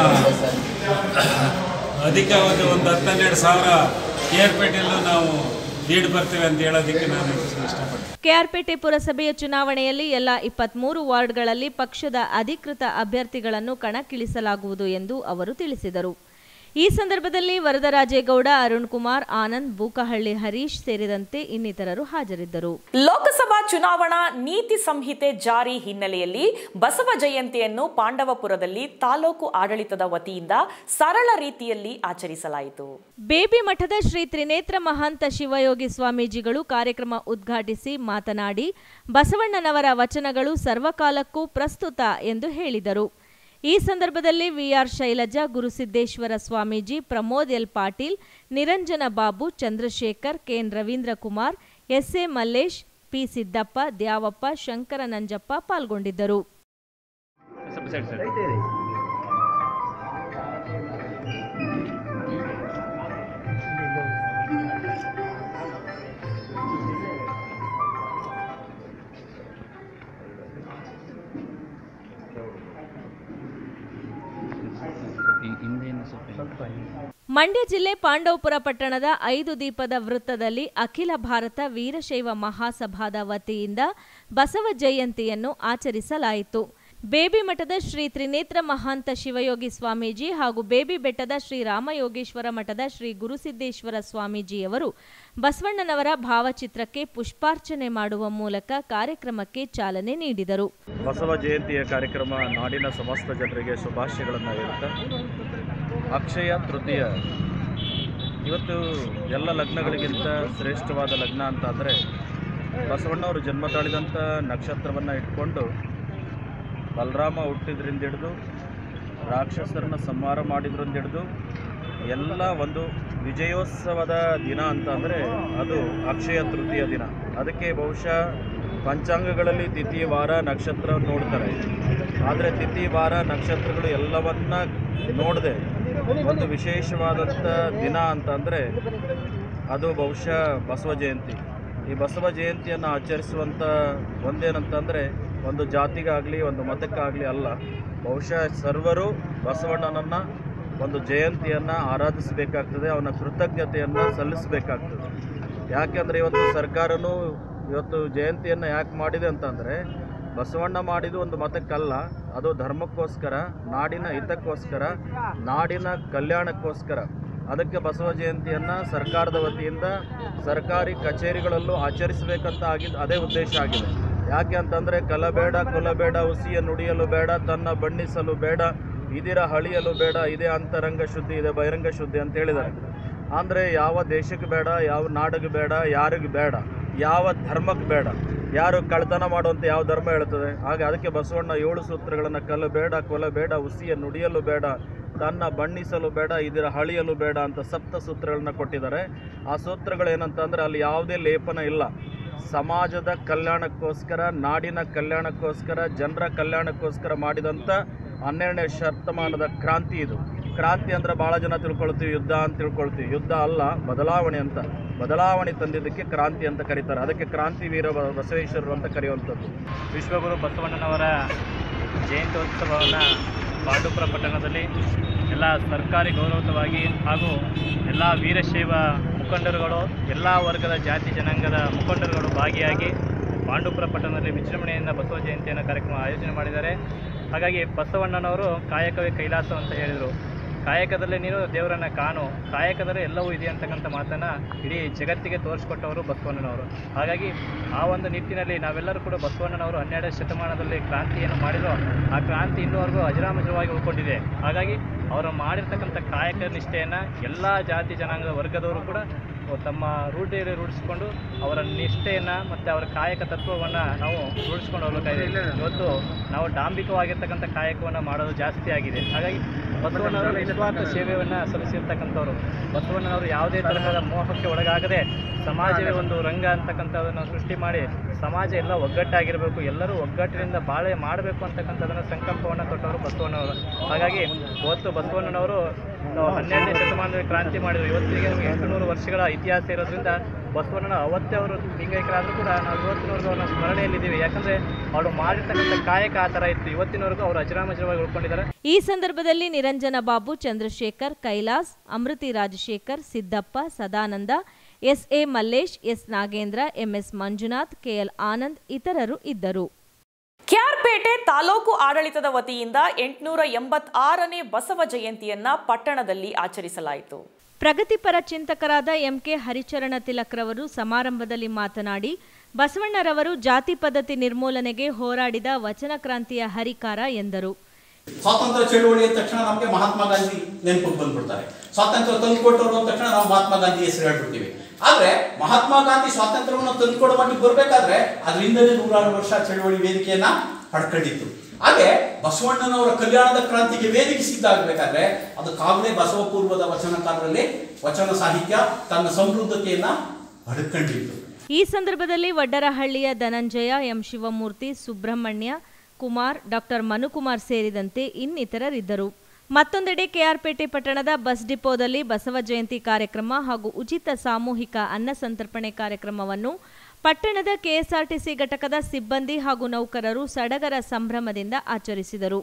ಅಧಿಕ ಒಂದು ಒಂದು ಹತ್ತನ್ನೆರಡು ಸಾವಿರ ಕೆ ಆರ್ ಪೇಟೆಯಲ್ಲೂ ನಾವು ಲೀಡ್ ಬರ್ತೇವೆ ಅಂತ ಹೇಳೋದಕ್ಕೆ ನಾನು ಇಷ್ಟಪಡ್ತೀನಿ. ಕೆಆರ್ಪೇಟೆ ಪುರಸಭೆಯ ಚುನಾವಣೆಯಲ್ಲಿ ಎಲ್ಲ ಇಪ್ಪತ್ಮೂರು ವಾರ್ಡ್ಗಳಲ್ಲಿ ಪಕ್ಷದ ಅಧಿಕೃತ ಅಭ್ಯರ್ಥಿಗಳನ್ನು ಕಣಕ್ಕಿಳಿಸಲಾಗುವುದು ಎಂದು ಅವರು ತಿಳಿಸಿದರು. ಈ ಸಂದರ್ಭದಲ್ಲಿ ವರದರಾಜೇಗೌಡ, ಅರುಣ್ ಕುಮಾರ್, ಆನಂದ್, ಬೂಕಹಳ್ಳಿ ಹರೀಶ್ ಸೇರಿದಂತೆ ಇನ್ನಿತರರು ಹಾಜರಿದ್ದರು. ಲೋಕಸಭಾ ಚುನಾವಣಾ ನೀತಿ ಸಂಹಿತೆ ಜಾರಿ ಹಿನ್ನೆಲೆಯಲ್ಲಿ ಬಸವ ಜಯಂತಿಯನ್ನು ಪಾಂಡವಪುರದಲ್ಲಿ ತಾಲೂಕು ಆಡಳಿತದ ವತಿಯಿಂದ ಸರಳ ರೀತಿಯಲ್ಲಿ ಆಚರಿಸಲಾಯಿತು. ಬೇಬಿ ಮಠದ ಶ್ರೀ ತ್ರಿನೇತ್ರ ಮಹಾಂತ ಶಿವಯೋಗಿ ಸ್ವಾಮೀಜಿಗಳು ಕಾರ್ಯಕ್ರಮ ಉದ್ಘಾಟಿಸಿ ಮಾತನಾಡಿ, ಬಸವಣ್ಣನವರ ವಚನಗಳು ಸರ್ವಕಾಲಕ್ಕೂ ಪ್ರಸ್ತುತ ಎಂದು ಹೇಳಿದರು. ಈ ಸಂದರ್ಭದಲ್ಲಿ VR Shailaja, Gurusiddeshwara Swamiji, Pramod L Patil, Niranjana Babu, Chandrashekar, KN Ravindra Kumar, SA Mallesh, P Siddappa, Dyavappa, Shankara Nanjappa ಪಾಲ್ಗೊಂಡಿದ್ದರು. ಮಂಡ್ಯ ಜಿಲ್ಲೆ ಪಾಂಡವಪುರ ಪಟ್ಟಣದ ಐದು ದೀಪದ ವೃತ್ತದಲ್ಲಿ ಅಖಿಲ ಭಾರತ ವೀರಶೈವ ಮಹಾಸಭಾದ ವತಿಯಿಂದ ಬಸವ ಜಯಂತಿಯನ್ನು ಆಚರಿಸಲಾಯಿತು. ಬೇಬಿ ಮಠದ ಶ್ರೀ ತ್ರಿನೇತ್ರ ಮಹಾಂತ ಶಿವಯೋಗಿ ಸ್ವಾಮೀಜಿ ಹಾಗೂ ಬೇಬಿ ಬೆಟ್ಟದ ಶ್ರೀ ರಾಮಯೋಗೇಶ್ವರ ಮಠದ ಶ್ರೀ ಗುರುಸಿದ್ದೇಶ್ವರ ಸ್ವಾಮೀಜಿಯವರು ಬಸವಣ್ಣನವರ ಭಾವಚಿತ್ರಕ್ಕೆ ಪುಷ್ಪಾರ್ಚನೆ ಮಾಡುವ ಮೂಲಕ ಕಾರ್ಯಕ್ರಮಕ್ಕೆ ಚಾಲನೆ ನೀಡಿದರು. ಬಸವ ಜಯಂತಿಯ ಕಾರ್ಯಕ್ರಮ ನಾಡಿನ ಸಮಸ್ತ ಜನರಿಗೆ ಶುಭಾಶಯಗಳನ್ನು ಹೇಳುತ್ತಾ, ಅಕ್ಷಯ ತೃತೀಯ ಇವತ್ತು ಎಲ್ಲ ಲಗ್ನಗಳಿಗಿಂತ ಶ್ರೇಷ್ಠವಾದ ಲಗ್ನ ಅಂತ ಅಂದರೆ ಬಸವಣ್ಣವರು ಜನ್ಮ ತಾಳಿದಂಥ ನಕ್ಷತ್ರವನ್ನು ಇಟ್ಕೊಂಡು ಬಲರಾಮ ಹುಟ್ಟಿದ್ರಿಂದ ಹಿಡಿದು ರಾಕ್ಷಸರನ್ನ ಸಂಹಾರ ಮಾಡಿದ್ರಿಂದ ಹಿಡಿದು ಎಲ್ಲ ಒಂದು ವಿಜಯೋತ್ಸವದ ದಿನ ಅಂತ ಅಂದರೆ ಅದು ಅಕ್ಷಯ ತೃತೀಯ ದಿನ. ಅದಕ್ಕೆ ಬಹುಶಃ ಪಂಚಾಂಗಗಳಲ್ಲಿ ತಿಥಿ, ವಾರ, ನಕ್ಷತ್ರವನ್ನು ನೋಡ್ತಾರೆ. ಆದರೆ ತಿಥಿ, ವಾರ, ನಕ್ಷತ್ರಗಳು ಎಲ್ಲವನ್ನ ನೋಡದೆ ಒಂದು ವಿಶೇಷವಾದಂಥ ದಿನ ಅಂತ ಅಂದರೆ ಅದು ಬಹುಶಃ ಬಸವ ಜಯಂತಿ. ಈ ಬಸವ ಜಯಂತಿಯನ್ನು ಆಚರಿಸುವಂಥ ಒಂದೇನಂತಂದರೆ ಒಂದು ಜಾತಿಗಾಗಲಿ ಒಂದು ಮತಕ್ಕಾಗಲಿ ಅಲ್ಲ, ಬಹುಶಃ ಸರ್ವರು ಬಸವಣ್ಣನನ್ನು ಒಂದು ಜಯಂತಿಯನ್ನು ಆರಾಧಿಸಬೇಕಾಗ್ತದೆ, ಅವನ ಕೃತಜ್ಞತೆಯನ್ನು ಸಲ್ಲಿಸಬೇಕಾಗ್ತದೆ. ಯಾಕೆಂದರೆ ಇವತ್ತು ಸರ್ಕಾರನೂ ಇವತ್ತು ಜಯಂತಿಯನ್ನು ಯಾಕೆ ಮಾಡಿದೆ ಅಂತಂದರೆ ಬಸವಣ್ಣ ಮಾಡಿದ್ದು ಒಂದು ಮತಕ್ಕಲ್ಲ, ಅದು ಧರ್ಮಕ್ಕೋಸ್ಕರ, ನಾಡಿನ ಹಿತಕ್ಕೋಸ್ಕರ, ನಾಡಿನ ಕಲ್ಯಾಣಕ್ಕೋಸ್ಕರ. ಅದಕ್ಕೆ ಬಸವ ಜಯಂತಿಯನ್ನು ಸರ್ಕಾರದ ವತಿಯಿಂದ ಸರ್ಕಾರಿ ಕಚೇರಿಗಳಲ್ಲೂ ಆಚರಿಸಬೇಕಂತ ಆಗಿದ್ದು ಅದೇ ಉದ್ದೇಶ ಆಗಿದೆ. ಯಾಕೆ ಅಂತಂದರೆ ಕಲಬೇಡ, ಕುಲಬೇಡ, ಹುಸಿಯ ನುಡಿಯಲು ಬೇಡ, ತನ್ನ ಬಣ್ಣಿಸಲು ಬೇಡ, ಇದಿರ ಹಳಿಯಲು ಬೇಡ, ಇದೇ ಅಂತರಂಗ ಶುದ್ಧಿ, ಇದೆ ಬಹಿರಂಗ ಶುದ್ಧಿ ಅಂತ ಹೇಳಿದ್ದಾರೆ. ಅಂದರೆ ಯಾವ ದೇಶಕ್ಕೆ ಬೇಡ, ಯಾವ ನಾಡಿಗೆ ಬೇಡ, ಯಾರಿಗೆ ಬೇಡ, ಯಾವ ಧರ್ಮಕ್ಕೆ ಬೇಡ, ಯಾರು ಕಳ್ತನ ಮಾಡುವಂತೆ ಯಾವ ಧರ್ಮ ಹೇಳ್ತದೆ. ಹಾಗೆ ಅದಕ್ಕೆ ಬಸವಣ್ಣ ಏಳು ಸೂತ್ರಗಳನ್ನು ಕಲ್ಲು ಬೇಡ, ಕೊಲೆ ಬೇಡ, ಹುಸಿಯ ನುಡಿಯಲು ಬೇಡ, ತನ್ನ ಬಣ್ಣಿಸಲು ಬೇಡ, ಇದರ ಹಳಿಯಲು ಬೇಡ ಅಂತ ಸಪ್ತ ಸೂತ್ರಗಳನ್ನ ಕೊಟ್ಟಿದ್ದಾರೆ. ಆ ಸೂತ್ರಗಳು ಏನಂತಂದರೆ ಅಲ್ಲಿ ಯಾವುದೇ ಲೇಪನ ಇಲ್ಲ. ಸಮಾಜದ ಕಲ್ಯಾಣಕ್ಕೋಸ್ಕರ, ನಾಡಿನ ಕಲ್ಯಾಣಕ್ಕೋಸ್ಕರ, ಜನರ ಕಲ್ಯಾಣಕ್ಕೋಸ್ಕರ ಮಾಡಿದಂಥ ಹನ್ನೆರಡನೇ ಶತಮಾನದ ಕ್ರಾಂತಿ ಇದು. ಕ್ರಾಂತಿ ಅಂದರೆ ಭಾಳ ಜನ ತಿಳ್ಕೊಳ್ತೀವಿ ಯುದ್ಧ ಅಂತ ತಿಳ್ಕೊಳ್ತೀವಿ. ಯುದ್ಧ ಅಲ್ಲ, ಬದಲಾವಣೆ ಅಂತ. ಬದಲಾವಣೆ ತಂದಿದ್ದಕ್ಕೆ ಕ್ರಾಂತಿ ಅಂತ ಕರೀತಾರೆ. ಅದಕ್ಕೆ ಕ್ರಾಂತಿ ವೀರ ಬಸವೇಶ್ವರರು ಅಂತ ಕರೆಯುವಂಥದ್ದು. ವಿಶ್ವಗುರು ಬಸವಣ್ಣನವರ ಜಯಂತ್ಯೋತ್ಸವವನ್ನು ಪಾಂಡವಪುರ ಪಟ್ಟಣದಲ್ಲಿ ಎಲ್ಲ ಸರ್ಕಾರಿ ಗೌರವಯುತವಾಗಿ ಹಾಗೂ ಎಲ್ಲ ವೀರಶೈವ ಮುಖಂಡರುಗಳು, ಎಲ್ಲ ವರ್ಗದ ಜಾತಿ ಜನಾಂಗದ ಮುಖಂಡರುಗಳು ಭಾಗಿಯಾಗಿ ಪಾಂಡವಪುರ ಪಟ್ಟಣದಲ್ಲಿ ವಿಜೃಂಭಣೆಯಿಂದ ಬಸವ ಜಯಂತಿಯನ್ನು ಕಾರ್ಯಕ್ರಮ ಆಯೋಜನೆ ಮಾಡಿದ್ದಾರೆ. ಹಾಗಾಗಿ ಬಸವಣ್ಣನವರು ಕಾಯಕವೇ ಕೈಲಾಸ ಅಂತ ಹೇಳಿದರು. ಕಾಯಕದಲ್ಲೇ ನೀನು ದೇವರನ್ನು ಕಾಣು, ಕಾಯಕದಲ್ಲೇ ಎಲ್ಲವೂ ಇದೆ ಅಂತಕ್ಕಂಥ ಮಾತನ್ನು ಇಡೀ ಜಗತ್ತಿಗೆ ತೋರಿಸ್ಕೊಟ್ಟವರು ಬಸವಣ್ಣನವರು. ಹಾಗಾಗಿ ಆ ಒಂದು ನಿಟ್ಟಿನಲ್ಲಿ ನಾವೆಲ್ಲರೂ ಕೂಡ ಬಸವಣ್ಣನವರು ಹನ್ನೆರಡನೇ ಶತಮಾನದಲ್ಲಿ ಕ್ರಾಂತಿಯನ್ನು ಮಾಡಿದ್ರು. ಆ ಕ್ರಾಂತಿ ಇನ್ನೂವರೆಗೂ ಅಜರಾಮಜವಾಗಿ ಉಳ್ಕೊಂಡಿದೆ. ಹಾಗಾಗಿ ಅವರು ಮಾಡಿರ್ತಕ್ಕಂಥ ಕಾಯಕ ನಿಷ್ಠೆಯನ್ನು ಎಲ್ಲ ಜಾತಿ ಜನಾಂಗದ ವರ್ಗದವರು ಕೂಡ ತಮ್ಮ ರೂಢಿಯಲ್ಲಿ ರೂಢಿಸಿಕೊಂಡು ಅವರ ನಿಷ್ಠೆಯನ್ನು ಮತ್ತು ಅವರ ಕಾಯಕ ತತ್ವವನ್ನು ನಾವು ರೂಢಿಸ್ಕೊಂಡು ಹೋಗಬೇಕಾಗಿದೆ. ಇವತ್ತು ನಾವು ಡಾಂಬಿಕವಾಗಿರ್ತಕ್ಕಂಥ ಕಾಯಕವನ್ನು ಮಾಡೋದು ಜಾಸ್ತಿ ಆಗಿದೆ. ಹಾಗಾಗಿ ಬಸವಣ್ಣನವರು ನಿಸ್ವಾರ್ಥ ಸೇವೆಯನ್ನು ಸಲ್ಲಿಸಿರ್ತಕ್ಕಂಥವ್ರು. ಬಸವಣ್ಣನವರು ಯಾವುದೇ ತರಹದ ಮೋಹಕ್ಕೆ ಒಳಗಾಗದೆ ಸಮಾಜವೇ ಒಂದು ರಂಗ ಅಂತಕ್ಕಂಥದ್ದನ್ನು ಸೃಷ್ಟಿ ಮಾಡಿ ಸಮಾಜ ಎಲ್ಲ ಒಗ್ಗಟ್ಟಾಗಿರಬೇಕು, ಎಲ್ಲರೂ ಒಗ್ಗಟ್ಟಿನಿಂದ ಬಾಳೆ ಮಾಡಬೇಕು ಅಂತಕ್ಕಂಥದ್ದನ್ನು ಸಂಕಲ್ಪವನ್ನು ತೊಟ್ಟವರು ಬಸವಣ್ಣನವರು. ಹಾಗಾಗಿ ಇವತ್ತು ಬಸವಣ್ಣನವರು ಹನ್ನೆರಡನೇ ಶತಮಾನದಲ್ಲಿ ಕ್ರಾಂತಿ ಮಾಡಿದರು. ಇವತ್ತಿಗೆ ನಮಗೆ ಎಂಟುನೂರು ವರ್ಷಗಳ ಇತಿಹಾಸ ಇರೋದ್ರಿಂದ ಬಸವಣ್ಣನ ಅವತ್ತೇ ಅವರು ಲಿಂಗೈಕ್ಯರಾದರೂ ಕೂಡ ನಾವು ಇವತ್ತಿನವರೆಗೂ ಅವ್ರನ್ನ ಸ್ಮರಣೆಯಲ್ಲಿದ್ದೀವಿ. ಯಾಕಂದರೆ ಅವರು ಮಾಡಿರ್ತಕ್ಕಂಥ ಕಾಯಕ ಆ ಥರ ಇತ್ತು. ಇವತ್ತಿನವರೆಗೂ ಅವರು ಅಜರಾಮಜರವಾಗಿ ಉಳ್ಕೊಂಡಿದ್ದಾರೆ. ಈ ಸಂದರ್ಭದಲ್ಲಿ Niranjana Babu, Chandrashekar, Kailas, Amruthi Rajashekar, Siddappa, Sadananda, S A Mallesh, S Nagendra, MS Manjunath, KL Anand ಇತರರು ಇದ್ದರು. ಕೆಆರ್ಪೇಟೆ ತಾಲೂಕು ಆಡಳಿತದ ವತಿಯಿಂದ ಎಂಟುನೂರ ಎಂಬತ್ತಾರನೇ ಬಸವ ಜಯಂತಿಯನ್ನ ಪಟ್ಟಣದಲ್ಲಿ ಆಚರಿಸಲಾಯಿತು. ಪ್ರಗತಿಪರ ಚಿಂತಕರಾದ ಎಂಕೆ ಹರಿಚರಣ ತಿಲಕ್ರವರು ಸಮಾರಂಭದಲ್ಲಿ ಮಾತನಾಡಿ, ಬಸವಣ್ಣರವರು ಜಾತಿ ಪದ್ಧತಿ ನಿರ್ಮೂಲನೆಗೆ ಹೋರಾಡಿದ ವಚನ ಕ್ರಾಂತಿಯ ಹರಿಕಾರ ಎಂದರು. ಸ್ವಾತಂತ್ರ್ಯ ಚಳುವಳಿ ಅಂದ ತಕ್ಷಣ ನಮಗೆ ಮಹಾತ್ಮ ಗಾಂಧಿ ನೆನಪಿಗೆ ಬಂದ್ಬಿಡ್ತಾರೆ. ಸ್ವಾತಂತ್ರ್ಯ ತಂದುಕೊಟ್ಟರು ಅಂದ ತಕ್ಷಣ ನಾವು ಮಹಾತ್ಮ ಗಾಂಧಿ ಹೆಸರು ಹೇಳ್ಬಿಡ್ತೀವಿ. ಆದ್ರೆ ಮಹಾತ್ಮ ಗಾಂಧಿ ಸ್ವಾತಂತ್ರ್ಯವನ್ನು ತಂದುಕೊಡೋ ಮಟ್ಟಿಗೆ ಬರ್ಬೇಕಾದ್ರೆ ಅದರಿಂದಲೇ ನೂರಾರು ವರ್ಷ ಚಳುವಳಿ ವೇದಿಕೆಯನ್ನ ಪಡ್ಕೊಂಡಿತ್ತು. ಹಾಗೆ ಬಸವಣ್ಣನವರ ಕಲ್ಯಾಣದ ಕ್ರಾಂತಿಗೆ ವೇದಿಕೆ ಸಿದ್ಧಾಗಬೇಕಾದ್ರೆ ಅದಕ್ಕಾಗಲೇ ಬಸವ ಪೂರ್ವದ ವಚನಕಾರರಲ್ಲಿ ವಚನ ಸಾಹಿತ್ಯ ತನ್ನ ಸಮೃದ್ಧತೆಯನ್ನ ಪಡ್ಕೊಂಡಿತ್ತು. ಈ ಸಂದರ್ಭದಲ್ಲಿ ವಡ್ಡರಹಳ್ಳಿಯ ಧನಂಜಯ, ಎಂ ಶಿವಮೂರ್ತಿ, ಸುಬ್ರಹ್ಮಣ್ಯ ಕುಮಾರ್, ಡಾಕ್ಟರ್ ಮನುಕುಮಾರ್ ಸೇರಿದಂತೆ ಇನ್ನಿತರರಿದ್ದರು. ಮತ್ತೊಂದೆಡೆ ಕೆಆರ್ಪೇಟೆ ಪಟ್ಟಣದ ಬಸ್ ಡಿಪೋದಲ್ಲಿ ಬಸವ ಜಯಂತಿ ಕಾರ್ಯಕ್ರಮ ಹಾಗೂ ಉಚಿತ ಸಾಮೂಹಿಕ ಅನ್ನ ಸಂತರ್ಪಣೆ ಕಾರ್ಯಕ್ರಮವನ್ನು ಪಟ್ಟಣದ ಕೆಎಸ್ಆರ್ಟಿಸಿ ಘಟಕದ ಸಿಬ್ಬಂದಿ ಹಾಗೂ ನೌಕರರು ಸಡಗರ ಸಂಭ್ರಮದಿಂದ ಆಚರಿಸಿದರು.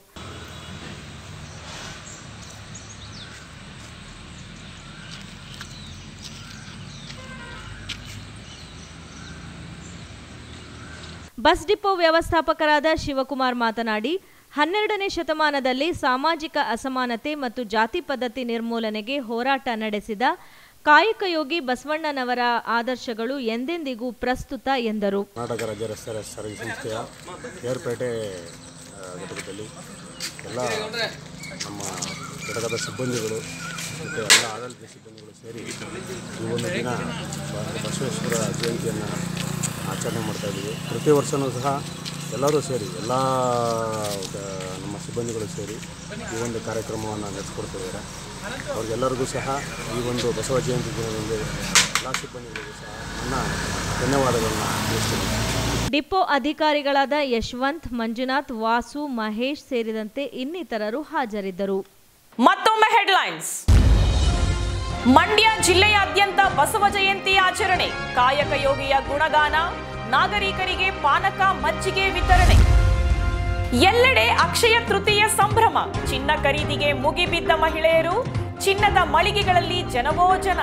ಬಸ್ ಡಿಪೋ ವ್ಯವಸ್ಥಾಪಕರಾದ ಶಿವಕುಮಾರ್ ಮಾತನಾಡಿ, ಹನ್ನೆರಡನೇ ಶತಮಾನದಲ್ಲಿ ಸಾಮಾಜಿಕ ಅಸಮಾನತೆ ಮತ್ತು ಜಾತಿ ಪದ್ಧತಿ ನಿರ್ಮೂಲನೆಗೆ ಹೋರಾಟ ನಡೆಸಿದ ಕಾಯಕಯೋಗಿ ಬಸವಣ್ಣನವರ ಆದರ್ಶಗಳು ಎಂದೆಂದಿಗೂ ಪ್ರಸ್ತುತ ಎಂದರು. ಕರ್ನಾಟಕ ರಾಜ್ಯ ರಸ್ತೆ ಸಾರಿಗೆ ಸಂಸ್ಥೆಯ ಕೆಆರ್ಪೇಟೆ ಘಟಕದಲ್ಲಿ ಎಲ್ಲ ನಮ್ಮ ಘಟಕದ ಸಿಬ್ಬಂದಿಗಳು ಮತ್ತು ಎಲ್ಲ ಆಡಳಿತ ಸಿಬ್ಬಂದಿಗಳು ಸೇರಿ ಈ ಒಂದು ದಿನ ಬಸವೇಶ್ವರ ಜಯಂತಿಯನ್ನು ಆಚರಣೆ ಮಾಡ್ತಾಯಿದ್ದೀವಿ. ಪ್ರತಿ ವರ್ಷವೂ ಸಹ ಎಲ್ಲರೂ ಸೇರಿ ಎಲ್ಲ ನಮ್ಮ ಸಿಬ್ಬಂದಿಗಳು ಸೇರಿ ಈ ಒಂದು ಕಾರ್ಯಕ್ರಮವನ್ನು ನಡೆಸ್ಕೊಡ್ತಿದ್ದಾರೆ. ಅವ್ರಿಗೆಲ್ಲರಿಗೂ ಸಹ ಈ ಒಂದು ಬಸವ ಜಯಂತಿ ದಿನದಂದು ಎಲ್ಲ ಸಿಬ್ಬಂದಿಗಳಿಗೂ ಸಹ ನನ್ನ ಧನ್ಯವಾದಗಳನ್ನು ತಿಳಿಸ್ತೀನಿ. ಡಿಪೋ ಅಧಿಕಾರಿಗಳಾದ ಯಶವಂತ್, ಮಂಜುನಾಥ್, ವಾಸು, ಮಹೇಶ್ ಸೇರಿದಂತೆ ಇನ್ನಿತರರು ಹಾಜರಿದ್ದರು. ಮತ್ತೊಮ್ಮೆ ಹೆಡ್ಲೈನ್ಸ್. ಮಂಡ್ಯ ಜಿಲ್ಲೆಯಾದ್ಯಂತ ಬಸವ ಜಯಂತಿ ಆಚರಣೆ, ಕಾಯಕ ಯೋಗಿಯ ಗುಣಗಾನ, ನಾಗರಿಕರಿಗೆ ಪಾನಕ ಮಜ್ಜಿಗೆ ವಿತರಣೆ. ಎಲ್ಲೆಡೆ ಅಕ್ಷಯ ತೃತೀಯ ಸಂಭ್ರಮ, ಚಿನ್ನ ಖರೀದಿಗೆ ಮುಗಿಬಿದ್ದ ಮಹಿಳೆಯರು, ಚಿನ್ನದ ಮಳಿಗೆಗಳಲ್ಲಿ ಜನವೋ ಜನ.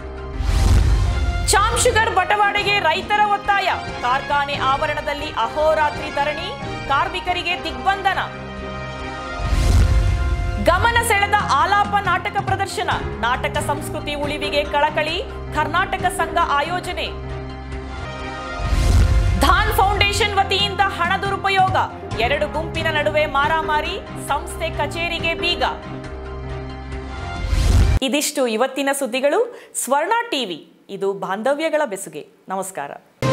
ಚಾಮ್ ಶುಗರ್ ಬಟವಾಡೆಗೆ ರೈತರ ಒತ್ತಾಯ, ಕಾರ್ಖಾನೆ ಆವರಣದಲ್ಲಿ ಅಹೋರಾತ್ರಿ ಧರಣಿ, ಕಾರ್ಮಿಕರಿಗೆ ದಿಗ್ಬಂಧನ. ಗಮನ ಸೆಳೆದ ಆಲಾಪ ನಾಟಕ ಪ್ರದರ್ಶನ, ನಾಟಕ ಸಂಸ್ಕೃತಿ ಉಳಿವಿಗೆ ಕಳಕಳಿ, ಕರ್ನಾಟಕ ಸಂಘ ಆಯೋಜನೆ. ಧಾನ್ ಫೌಂಡೇಶನ್ ವತಿಯಿಂದ ಹಣ ದುರುಪಯೋಗ, ಎರಡು ಗುಂಪಿನ ನಡುವೆ ಮಾರಾಮಾರಿ, ಸಂಸ್ಥೆ ಕಚೇರಿಗೆ ಬೀಗ. ಇದಿಷ್ಟು ಇವತ್ತಿನ ಸುದ್ದಿಗಳು. ಸ್ವರ್ಣ ಟಿವಿ, ಇದು ಬಾಂಧವ್ಯಗಳ ಬೆಸುಗೆ. ನಮಸ್ಕಾರ.